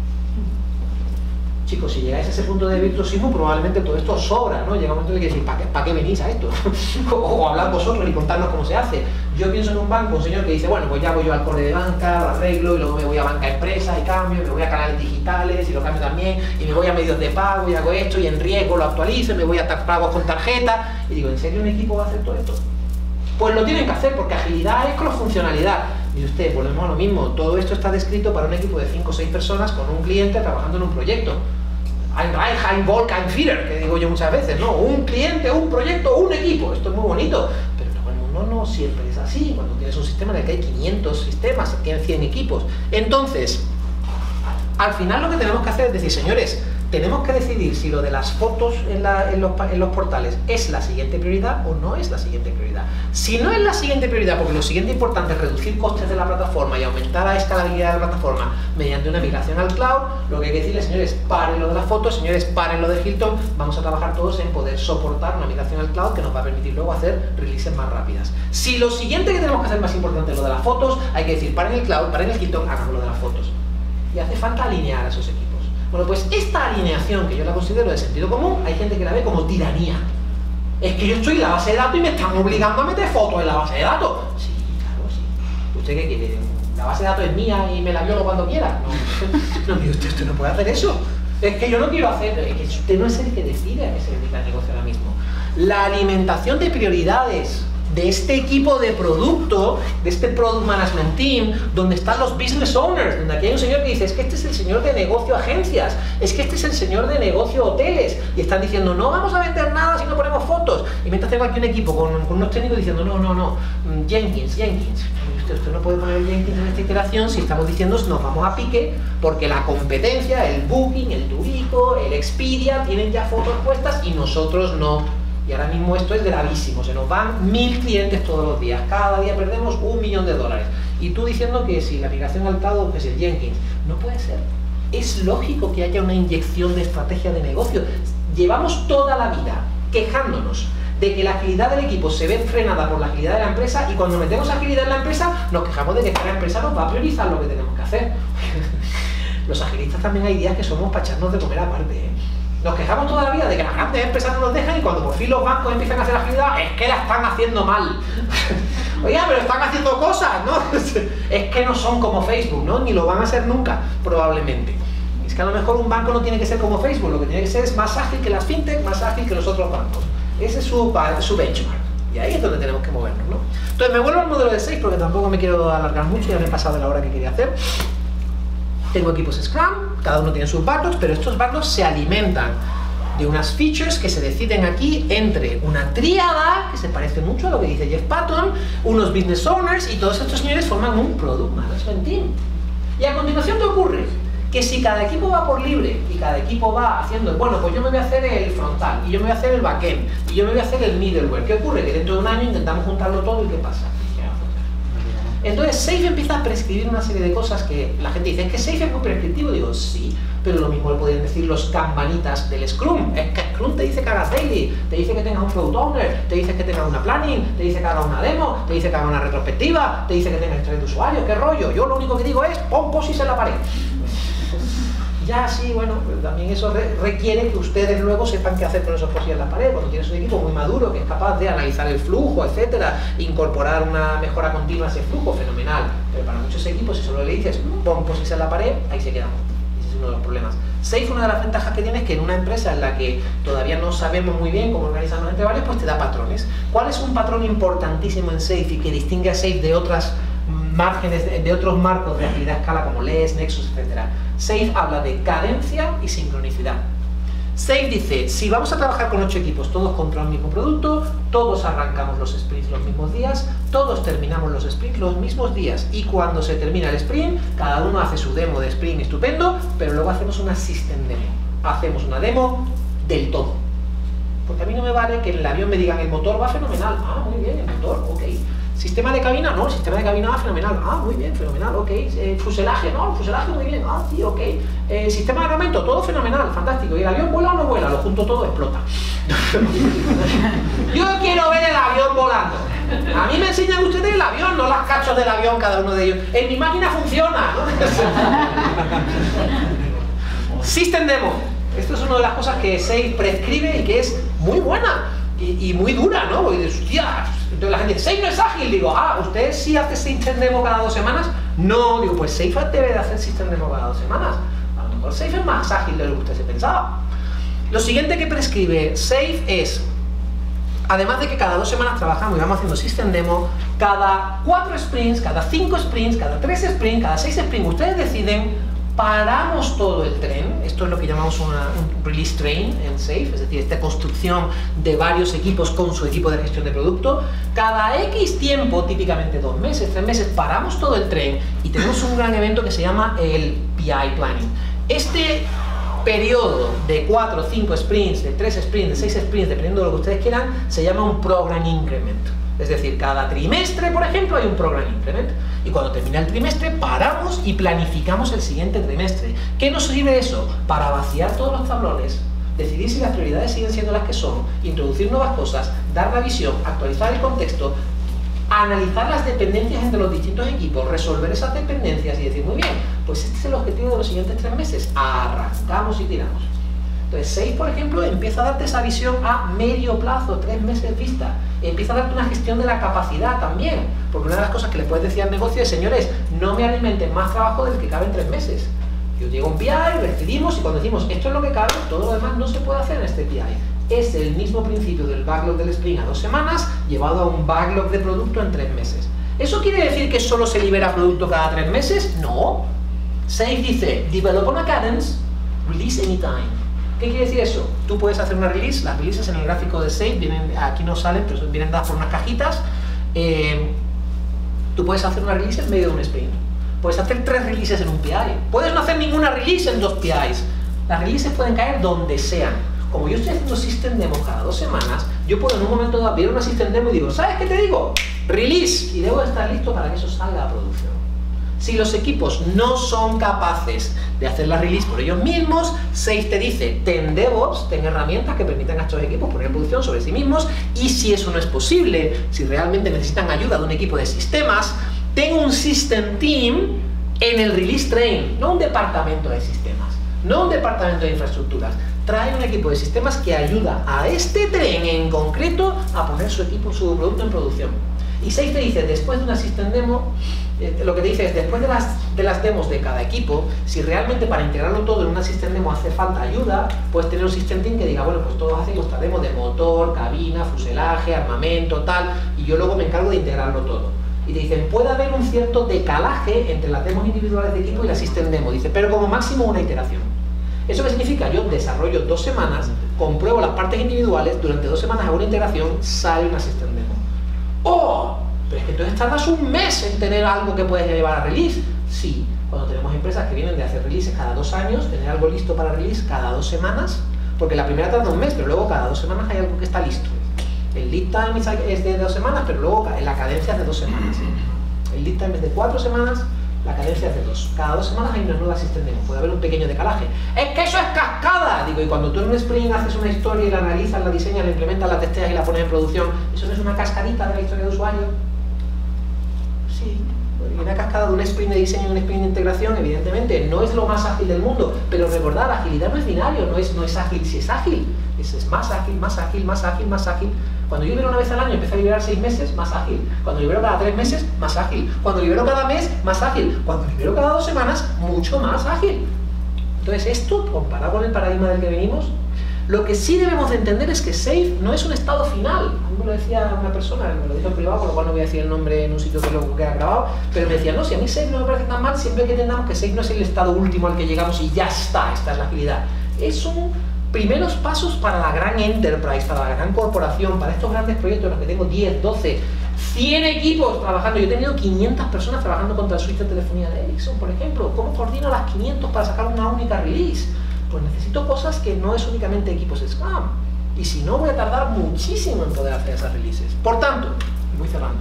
Chicos, si llegáis a ese punto de virtuosismo, probablemente todo esto os sobra, ¿no? Llega un momento en el que decís, ¿para qué, ¿para qué venís a esto? o, o hablad vosotros y contadnos cómo se hace. Yo pienso en un banco, un señor que dice, bueno, pues ya voy yo al core de banca, lo arreglo, y luego me voy a banca empresa y cambio, me voy a canales digitales y lo cambio también, y me voy a medios de pago y hago esto, y en riesgo lo actualizo, y me voy a pagos con tarjeta, y digo, ¿en serio un equipo va a hacer todo esto? Pues lo tienen que hacer, porque agilidad es cross-funcionalidad. Y usted, volvemos a lo mismo, todo esto está descrito para un equipo de cinco o seis personas con un cliente trabajando en un proyecto. Ein Reich, ein Volk, ein Führer, que digo yo muchas veces, ¿no? Un cliente, un proyecto, un equipo. Esto es muy bonito, pero todo el mundo no siempre es así. Cuando tienes un sistema en el que hay quinientos sistemas, tienes cien equipos. Entonces, al final lo que tenemos que hacer es decir, señores, tenemos que decidir si lo de las fotos en, la, en, los, en los portales es la siguiente prioridad o no es la siguiente prioridad. Si no es la siguiente prioridad, porque lo siguiente importante es reducir costes de la plataforma y aumentar la escalabilidad de la plataforma mediante una migración al cloud, lo que hay que decirles, señores, paren lo de las fotos, señores, paren lo de Hilton, vamos a trabajar todos en poder soportar una migración al cloud que nos va a permitir luego hacer releases más rápidas. Si lo siguiente que tenemos que hacer más importante es lo de las fotos, hay que decir, paren el cloud, paren el Hilton, hagamos lo de las fotos. Y hace falta alinear a esos equipos. Bueno, pues esta alineación, que yo la considero de sentido común, hay gente que la ve como tiranía. Es que yo estoy en la base de datos y me están obligando a meter fotos en la base de datos. Sí, claro, sí. ¿Usted qué quiere? ¿La base de datos es mía y me la violo cuando quiera? No, no, no, usted, usted no puede hacer eso. Es que yo no quiero hacer, es que usted no es el que decide a qué se dedica el negocio ahora mismo. La alimentación de prioridades de este equipo de producto, de este Product Management Team, donde están los Business Owners, donde aquí hay un señor que dice, es que este es el señor de negocio agencias, es que este es el señor de negocio hoteles, y están diciendo, no vamos a vender nada si no ponemos fotos. Y mientras tengo aquí un equipo con, con unos técnicos diciendo, no, no, no, Jenkins, Jenkins. Usted, usted no puede poner el Jenkins en esta iteración si estamos diciendo nos vamos a pique, porque la competencia, el Booking, el Turico, el Expedia, tienen ya fotos puestas y nosotros no. Y ahora mismo esto es gravísimo, se nos van mil clientes todos los días, cada día perdemos un millón de dólares. Y tú diciendo que si la migración al Tado es el Jenkins, no puede ser. Es lógico que haya una inyección de estrategia de negocio. Llevamos toda la vida quejándonos de que la agilidad del equipo se ve frenada por la agilidad de la empresa, y cuando metemos agilidad en la empresa nos quejamos de que cada empresa nos va a priorizar lo que tenemos que hacer. Los agilistas también hay días que somos para echarnos de comer aparte, ¿eh? Nos quejamos toda la vida de que las grandes empresas no nos dejan, y cuando por fin los bancos empiezan a hacer agilidad, es que la están haciendo mal. Oiga, pero están haciendo cosas, ¿no? Es que no son como Facebook, ¿no? Ni lo van a ser nunca, probablemente. Es que a lo mejor un banco no tiene que ser como Facebook, lo que tiene que ser es más ágil que las fintech, más ágil que los otros bancos. Ese es su, su benchmark. Y ahí es donde tenemos que movernos, ¿no? Entonces me vuelvo al modelo de seis porque tampoco me quiero alargar mucho, ya me he pasado de la hora que quería hacer. Tengo equipos Scrum, cada uno tiene sus backlogs, pero estos backlogs se alimentan de unas features que se deciden aquí entre una tríada, que se parece mucho a lo que dice Jeff Patton, unos business owners, y todos estos señores forman un product management team. Y a continuación, ¿qué ocurre? Que si cada equipo va por libre y cada equipo va haciendo, bueno, pues yo me voy a hacer el frontal, y yo me voy a hacer el backend, y yo me voy a hacer el middleware, ¿qué ocurre? Que dentro de un año intentamos juntarlo todo, ¿y qué pasa? Entonces Safe empieza a prescribir una serie de cosas que la gente dice, es que Safe es muy prescriptivo. Digo, sí, pero lo mismo le podrían decir los kanbanitas del Scrum. Es que Scrum te dice que hagas daily, te dice que tengas un product owner, te dice que tengas una planning, te dice que hagas una demo, te dice que hagas una retrospectiva, te dice que tengas historia de usuario, qué rollo. Yo lo único que digo es, pon posis en la pared. Ya, sí, bueno, pues también eso re requiere que ustedes luego sepan qué hacer con esos posis en la pared. Cuando tienes un equipo muy maduro que es capaz de analizar el flujo, etcétera, incorporar una mejora continua a ese flujo, fenomenal. Pero para muchos equipos, si solo le dices pon posis en la pared, ahí se quedamos. Ese es uno de los problemas. Safe, una de las ventajas que tiene es que en una empresa en la que todavía no sabemos muy bien cómo organizarnos entre varios, pues te da patrones. ¿Cuál es un patrón importantísimo en Safe y que distingue a Safe de otras márgenes, de, de otros marcos de agilidad a escala como L E S, Nexus, etcétera? Safe habla de cadencia y sincronicidad. Safe dice, si vamos a trabajar con ocho equipos, todos contra un mismo producto, todos arrancamos los sprints los mismos días, todos terminamos los sprints los mismos días, y cuando se termina el sprint, cada uno hace su demo de sprint estupendo, pero luego hacemos una system demo. Hacemos una demo del todo. Porque a mí no me vale que en el avión me digan el motor va fenomenal. Ah, muy bien, el motor, ok. ¿Sistema de cabina? No, el sistema de cabina va fenomenal. Ah, muy bien, fenomenal, ok. Eh, ¿Fuselaje? No, el fuselaje muy bien. Ah, sí, ok. Eh, ¿Sistema de armamento? Todo fenomenal, fantástico. ¿Y el avión vuela o no vuela? Lo junto todo, explota. Yo quiero ver el avión volando. A mí me enseñan ustedes el avión, no las cachos del avión cada uno de ellos. En mi máquina funciona, ¿no? System Demo. Esto es una de las cosas que Safe prescribe y que es muy buena y, y muy dura, ¿no? Porque dices, hostia, entonces la gente dice, Safe no es ágil. Digo, ah, ¿usted sí hace System Demo cada dos semanas? No, digo, pues Safe debe de hacer System Demo cada dos semanas. A lo mejor Safe es más ágil de lo que usted se pensaba. Lo siguiente que prescribe Safe es, además de que cada dos semanas trabajamos y vamos haciendo System Demo, cada cuatro sprints, cada cinco sprints, cada tres sprints, cada seis sprints, ustedes deciden, paramos todo el tren. Esto es lo que llamamos una, un release train en Safe, es decir, esta construcción de varios equipos con su equipo de gestión de producto. Cada X tiempo, típicamente dos meses, tres meses, paramos todo el tren y tenemos un gran evento que se llama el P I Planning. Este periodo de cuatro, cinco sprints, de tres sprints, de seis sprints, dependiendo de lo que ustedes quieran, se llama un Program Increment. Es decir, cada trimestre, por ejemplo, hay un Program Increment. Y cuando termina el trimestre, paramos y planificamos el siguiente trimestre. ¿Qué nos sirve eso? Para vaciar todos los tablones, decidir si las prioridades siguen siendo las que son, introducir nuevas cosas, dar la visión, actualizar el contexto, analizar las dependencias entre los distintos equipos, resolver esas dependencias y decir, muy bien, pues este es el objetivo de los siguientes tres meses. Arrancamos y tiramos. Entonces, Safe, por ejemplo, empieza a darte esa visión a medio plazo, tres meses vista. Empieza a darte una gestión de la capacidad también. Porque una de las cosas que le puedes decir al negocio es, señores, no me alimenten más trabajo del que cabe en tres meses. Yo llego a un P I, decidimos y cuando decimos esto es lo que cabe, todo lo demás no se puede hacer en este P I. Es el mismo principio del backlog del sprint a dos semanas llevado a un backlog de producto en tres meses. ¿Eso quiere decir que solo se libera producto cada tres meses? No. Safe dice, develop on a cadence, release anytime. ¿Qué quiere decir eso? Tú puedes hacer una release, las releases en el gráfico de Safe, vienen, aquí no salen, pero vienen dadas por unas cajitas. Eh, tú puedes hacer una release en medio de un sprint. Puedes hacer tres releases en un P I. Puedes no hacer ninguna release en dos P Is. Las releases pueden caer donde sean. Como yo estoy haciendo system demo cada dos semanas, yo puedo en un momento dado ver una system demo y digo, ¿sabes qué te digo? Release. Y debo estar listo para que eso salga a producción. Si los equipos no son capaces de hacer la release por ellos mismos, Safe te dice, ten DevOps, ten herramientas que permitan a estos equipos poner en producción sobre sí mismos, y si eso no es posible, si realmente necesitan ayuda de un equipo de sistemas, ten un System Team en el Release Train, no un departamento de sistemas, no un departamento de infraestructuras. Trae un equipo de sistemas que ayuda a este tren en concreto a poner su equipo, su producto en producción. Y Safe te dice, después de una System Demo, eh, lo que te dice es, después de las, de las demos de cada equipo, si realmente para integrarlo todo en una System Demo hace falta ayuda, puedes tener un System Team que diga, bueno, pues todos hacen nuestra demo de motor, cabina, fuselaje, armamento, tal, y yo luego me encargo de integrarlo todo. Y te dicen, puede haber un cierto decalaje entre las demos individuales de equipo y la System Demo, dice, pero como máximo una iteración. ¿Eso qué significa? Yo desarrollo dos semanas, compruebo las partes individuales, durante dos semanas hago una integración, sale una System Demo. ¡Oh! Pero es que entonces tardas un mes en tener algo que puedes llevar a release. Sí, cuando tenemos empresas que vienen de hacer releases cada dos años, tener algo listo para release cada dos semanas, porque la primera tarda un mes, pero luego cada dos semanas hay algo que está listo. El lead time es de dos semanas, pero luego la cadencia es de dos semanas. El lead time es de cuatro semanas, la cadencia es de dos. Cada dos semanas hay una nueva System Demo, puede haber un pequeño decalaje. ¡Es que eso es cascada! Digo, y cuando tú en un sprint haces una historia y la analizas, la diseñas, la implementas, la testeas y la pones en producción, ¿eso no es una cascadita de la historia de usuario? Sí. Y una cascada de un sprint de diseño y un sprint de integración, evidentemente, no es lo más ágil del mundo, pero recordad, la agilidad no es binario, no es, no es ágil si es ágil, es, es más ágil, más ágil, más ágil, más ágil. Cuando yo libero una vez al año, empiezo a liberar seis meses, más ágil. Cuando libero cada tres meses, más ágil. Cuando libero cada mes, más ágil. Cuando libero cada dos semanas, mucho más ágil. Entonces esto, comparado con el paradigma del que venimos, lo que sí debemos de entender es que Safe no es un estado final. A mí me lo decía una persona, me lo dijo en privado, por lo cual no voy a decir el nombre en un sitio que luego queda grabado, pero me decía, no, si a mí Safe no me parece tan mal, siempre que entendamos que Safe no es el estado último al que llegamos y ya está, esta es la agilidad. Es un primeros pasos para la gran enterprise, para la gran corporación, para estos grandes proyectos en los que tengo diez, doce, cien equipos trabajando. Yo he tenido quinientas personas trabajando contra el switch de telefonía de Ericsson, por ejemplo. ¿Cómo coordino a las quinientas para sacar una única release? Pues necesito cosas que no es únicamente equipos Scrum. Y si no, voy a tardar muchísimo en poder hacer esas releases. Por tanto, y voy cerrando,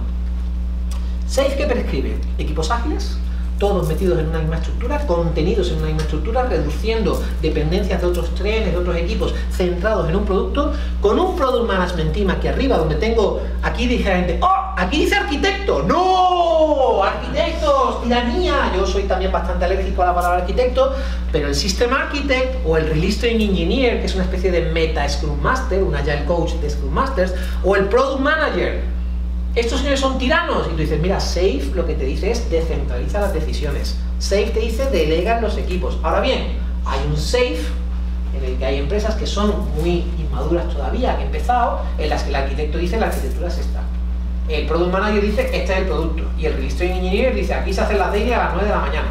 Safe, ¿qué prescribe? Equipos ágiles, todos metidos en una misma estructura, contenidos en una misma estructura, reduciendo dependencias de otros trenes, de otros equipos, centrados en un producto, con un Product Management Team aquí arriba, donde tengo, aquí dice la gente, ¡oh! Aquí dice arquitecto. ¡No! Arquitectos, tiranía. Yo soy también bastante alérgico a la palabra arquitecto, pero el System Architect o el Release Train Engineer, que es una especie de Meta Scrum Master, un Agile Coach de Scrum Masters, o el Product Manager, estos señores son tiranos. Y tú dices, mira, Safe lo que te dice es descentraliza las decisiones. Safe te dice delega los equipos. Ahora bien, hay un Safe en el que hay empresas que son muy inmaduras todavía, que han empezado, en las que el arquitecto dice la arquitectura es esta. El Product Manager dice este es el producto. Y el Release Train Engineer dice aquí se hacen las daily a las nueve de la mañana.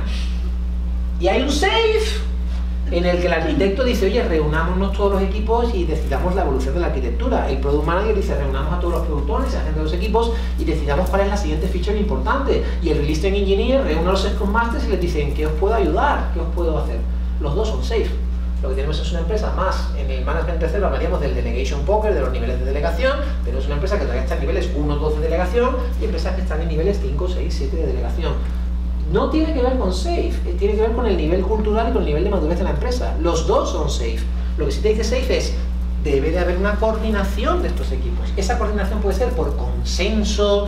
Y hay un Safe en el que el arquitecto dice, oye, reunámonos todos los equipos y decidamos la evolución de la arquitectura. El Product Manager dice, reunamos a todos los productores, a la gente de los equipos y decidamos cuál es la siguiente feature importante. Y el Release Train Engineer reúne a los Scrum Masters y les dice, ¿en qué os puedo ayudar? ¿Qué os puedo hacer? Los dos son Safe. Lo que tenemos es una empresa más, en el Management tercero hablaríamos del Delegation Poker, de los niveles de delegación, pero es una empresa que todavía está en niveles uno, dos de delegación y empresas que están en niveles cinco, seis, siete de delegación. No tiene que ver con Safe, tiene que ver con el nivel cultural y con el nivel de madurez de la empresa. Los dos son Safe. Lo que sí te dice Safe es, debe de haber una coordinación de estos equipos. Esa coordinación puede ser por consenso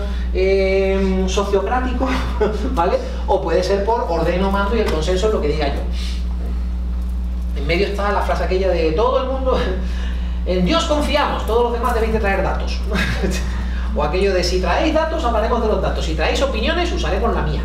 eh, sociocrático, ¿vale? O puede ser por ordeno, mando y el consenso es lo que diga yo. En medio está la frase aquella de todo el mundo, en Dios confiamos, todos los demás debéis de traer datos. O aquello de si traéis datos, hablaremos de los datos, si traéis opiniones, usaremos la mía.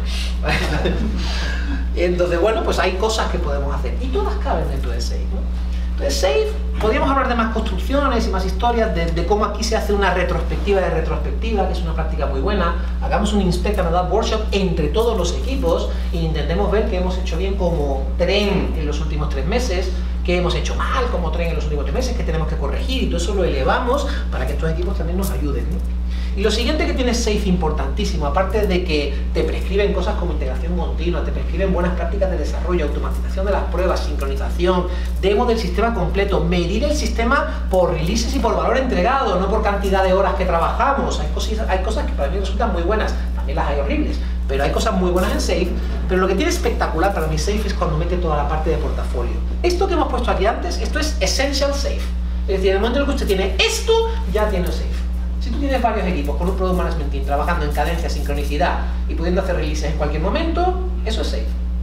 Entonces, bueno, pues hay cosas que podemos hacer y todas caben dentro de SAFe, ¿no? Entonces, SAFe, podríamos hablar de más construcciones y más historias, de, de cómo aquí se hace una retrospectiva de retrospectiva, que es una práctica muy buena. Hagamos un Inspect and Adapt Workshop entre todos los equipos e intentemos ver qué hemos hecho bien como tren en los últimos tres meses, qué hemos hecho mal como tren en los últimos tres meses, qué tenemos que corregir, y todo eso lo elevamos para que estos equipos también nos ayuden, ¿no? Y lo siguiente que tiene SAFe importantísimo, aparte de que te prescriben cosas como integración continua, te prescriben buenas prácticas de desarrollo, automatización de las pruebas, sincronización, demo del sistema completo, medir el sistema por releases y por valor entregado, no por cantidad de horas que trabajamos. Hay cosas, hay cosas que para mí resultan muy buenas, también las hay horribles, pero hay cosas muy buenas en SAFe. Pero lo que tiene espectacular para mí SAFe es cuando mete toda la parte de portafolio. Esto que hemos puesto aquí antes, esto es Essential SAFe. Es decir, en el momento en el que usted tiene esto, ya tiene SAFe. Si tú tienes varios equipos con un Product Management Team trabajando en cadencia, sincronicidad y pudiendo hacer releases en cualquier momento, eso es SAFe.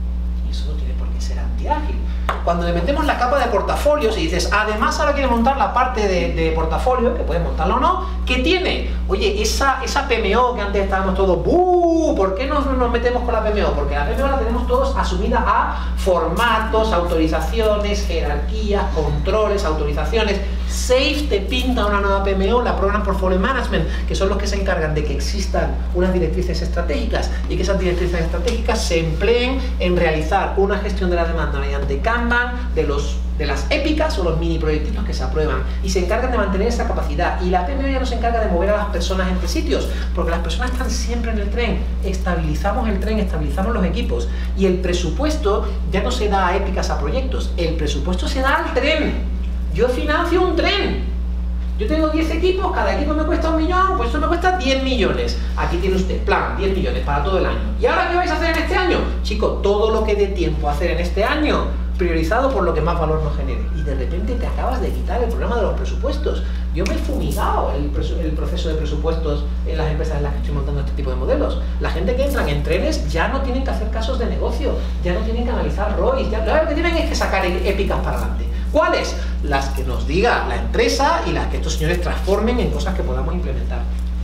Y eso no tiene por qué ser anti-ágil. Cuando le metemos la capa de portafolios y dices, además ahora quiere montar la parte de, de portafolio, que puedes montarla o no, ¿qué tiene? Oye, esa, esa P M O que antes estábamos todos, ¡buh! ¿Por qué nos, nos metemos con la P M O? Porque la P M O la tenemos todos asumida a formatos, autorizaciones, jerarquías, controles, autorizaciones. SAFe te pinta una nueva P M O, la Program Portfolio Management, que son los que se encargan de que existan unas directrices estratégicas y que esas directrices estratégicas se empleen en realizar una gestión de la demanda mediante Kanban, de, los, de las épicas o los mini proyectitos que se aprueban, y se encargan de mantener esa capacidad. Y la P M O ya no se encarga de mover a las personas entre sitios, porque las personas están siempre en el tren. Estabilizamos el tren, estabilizamos los equipos, y el presupuesto ya no se da a épicas, a proyectos, el presupuesto se da al tren. Yo financio un tren. Yo tengo diez equipos, cada equipo me cuesta un millón, pues eso me cuesta diez millones. Aquí tiene usted, plan, diez millones para todo el año. ¿Y ahora qué vais a hacer en este año? Chicos, todo lo que dé tiempo a hacer en este año, priorizado por lo que más valor nos genere. Y de repente te acabas de quitar el problema de los presupuestos. Yo me he fumigado el, el proceso de presupuestos en las empresas en las que estoy montando este tipo de modelos. La gente que entran en trenes ya no tienen que hacer casos de negocio, ya no tienen que analizar R O I, ya lo que tienen es que sacar épicas para adelante. ¿Cuáles? Las que nos diga la empresa y las que estos señores transformen en cosas que podamos implementar.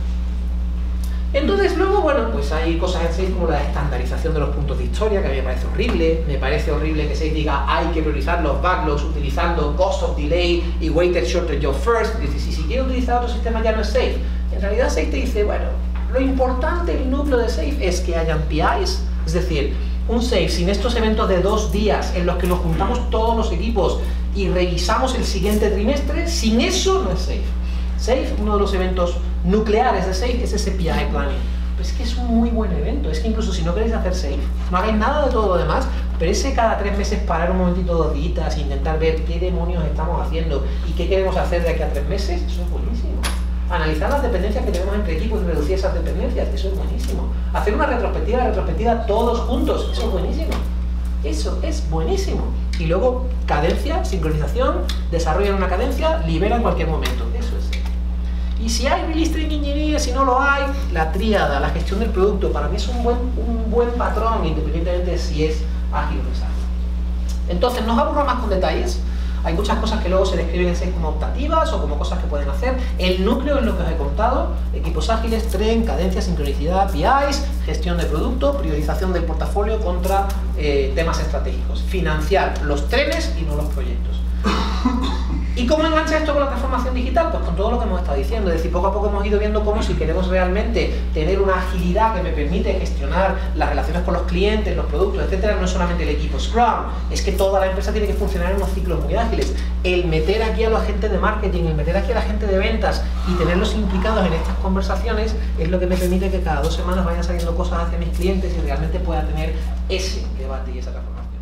Entonces luego, bueno, pues hay cosas en SAFe como la estandarización de los puntos de historia, que a mí me parece horrible. Me parece horrible que SAFe diga hay que priorizar los backlogs utilizando cost of delay y weighted shorter job first. Dice, si, si quiere utilizar otro sistema ya no es SAFe. En realidad SAFe te dice, bueno, lo importante, el núcleo de SAFe es que hayan P Is, es decir, un SAFe sin estos eventos de dos días en los que nos juntamos todos los equipos y revisamos el siguiente trimestre, sin eso no es SAFe. SAFe, uno de los eventos nucleares de SAFe es ese P I Planning. Pero es que es un muy buen evento, es que incluso si no queréis hacer SAFe, no hagáis nada de todo lo demás, pero ese cada tres meses parar un momentito, dos días, e intentar ver qué demonios estamos haciendo y qué queremos hacer de aquí a tres meses, eso es buenísimo. Analizar las dependencias que tenemos entre equipos y reducir esas dependencias, eso es buenísimo. Hacer una retrospectiva, retrospectiva todos juntos, eso es buenísimo. Eso es buenísimo. Y luego, cadencia, sincronización, desarrollan una cadencia, libera en cualquier momento. Eso es. Y si hay Release Train Engineer, si no lo hay, la tríada, la gestión del producto, para mí es un buen, un buen patrón, independientemente de si es ágil o no es ágil. Entonces, no os aburro más con detalles. Hay muchas cosas que luego se describen en SAFe como optativas o como cosas que pueden hacer. El núcleo es lo que os he contado: equipos ágiles, tren, cadencia, sincronicidad, P Is, gestión de producto, priorización del portafolio contra eh, temas estratégicos. Financiar los trenes y no los proyectos. ¿Y cómo engancha esto con la transformación digital? Pues con todo lo que hemos estado diciendo. Es decir, poco a poco hemos ido viendo cómo, si queremos realmente tener una agilidad que me permite gestionar las relaciones con los clientes, los productos, etcétera, no es solamente el equipo Scrum, es que toda la empresa tiene que funcionar en unos ciclos muy ágiles. El meter aquí a los agentes de marketing, el meter aquí a la gente de ventas y tenerlos implicados en estas conversaciones es lo que me permite que cada dos semanas vayan saliendo cosas hacia mis clientes y realmente pueda tener ese debate y esa transformación.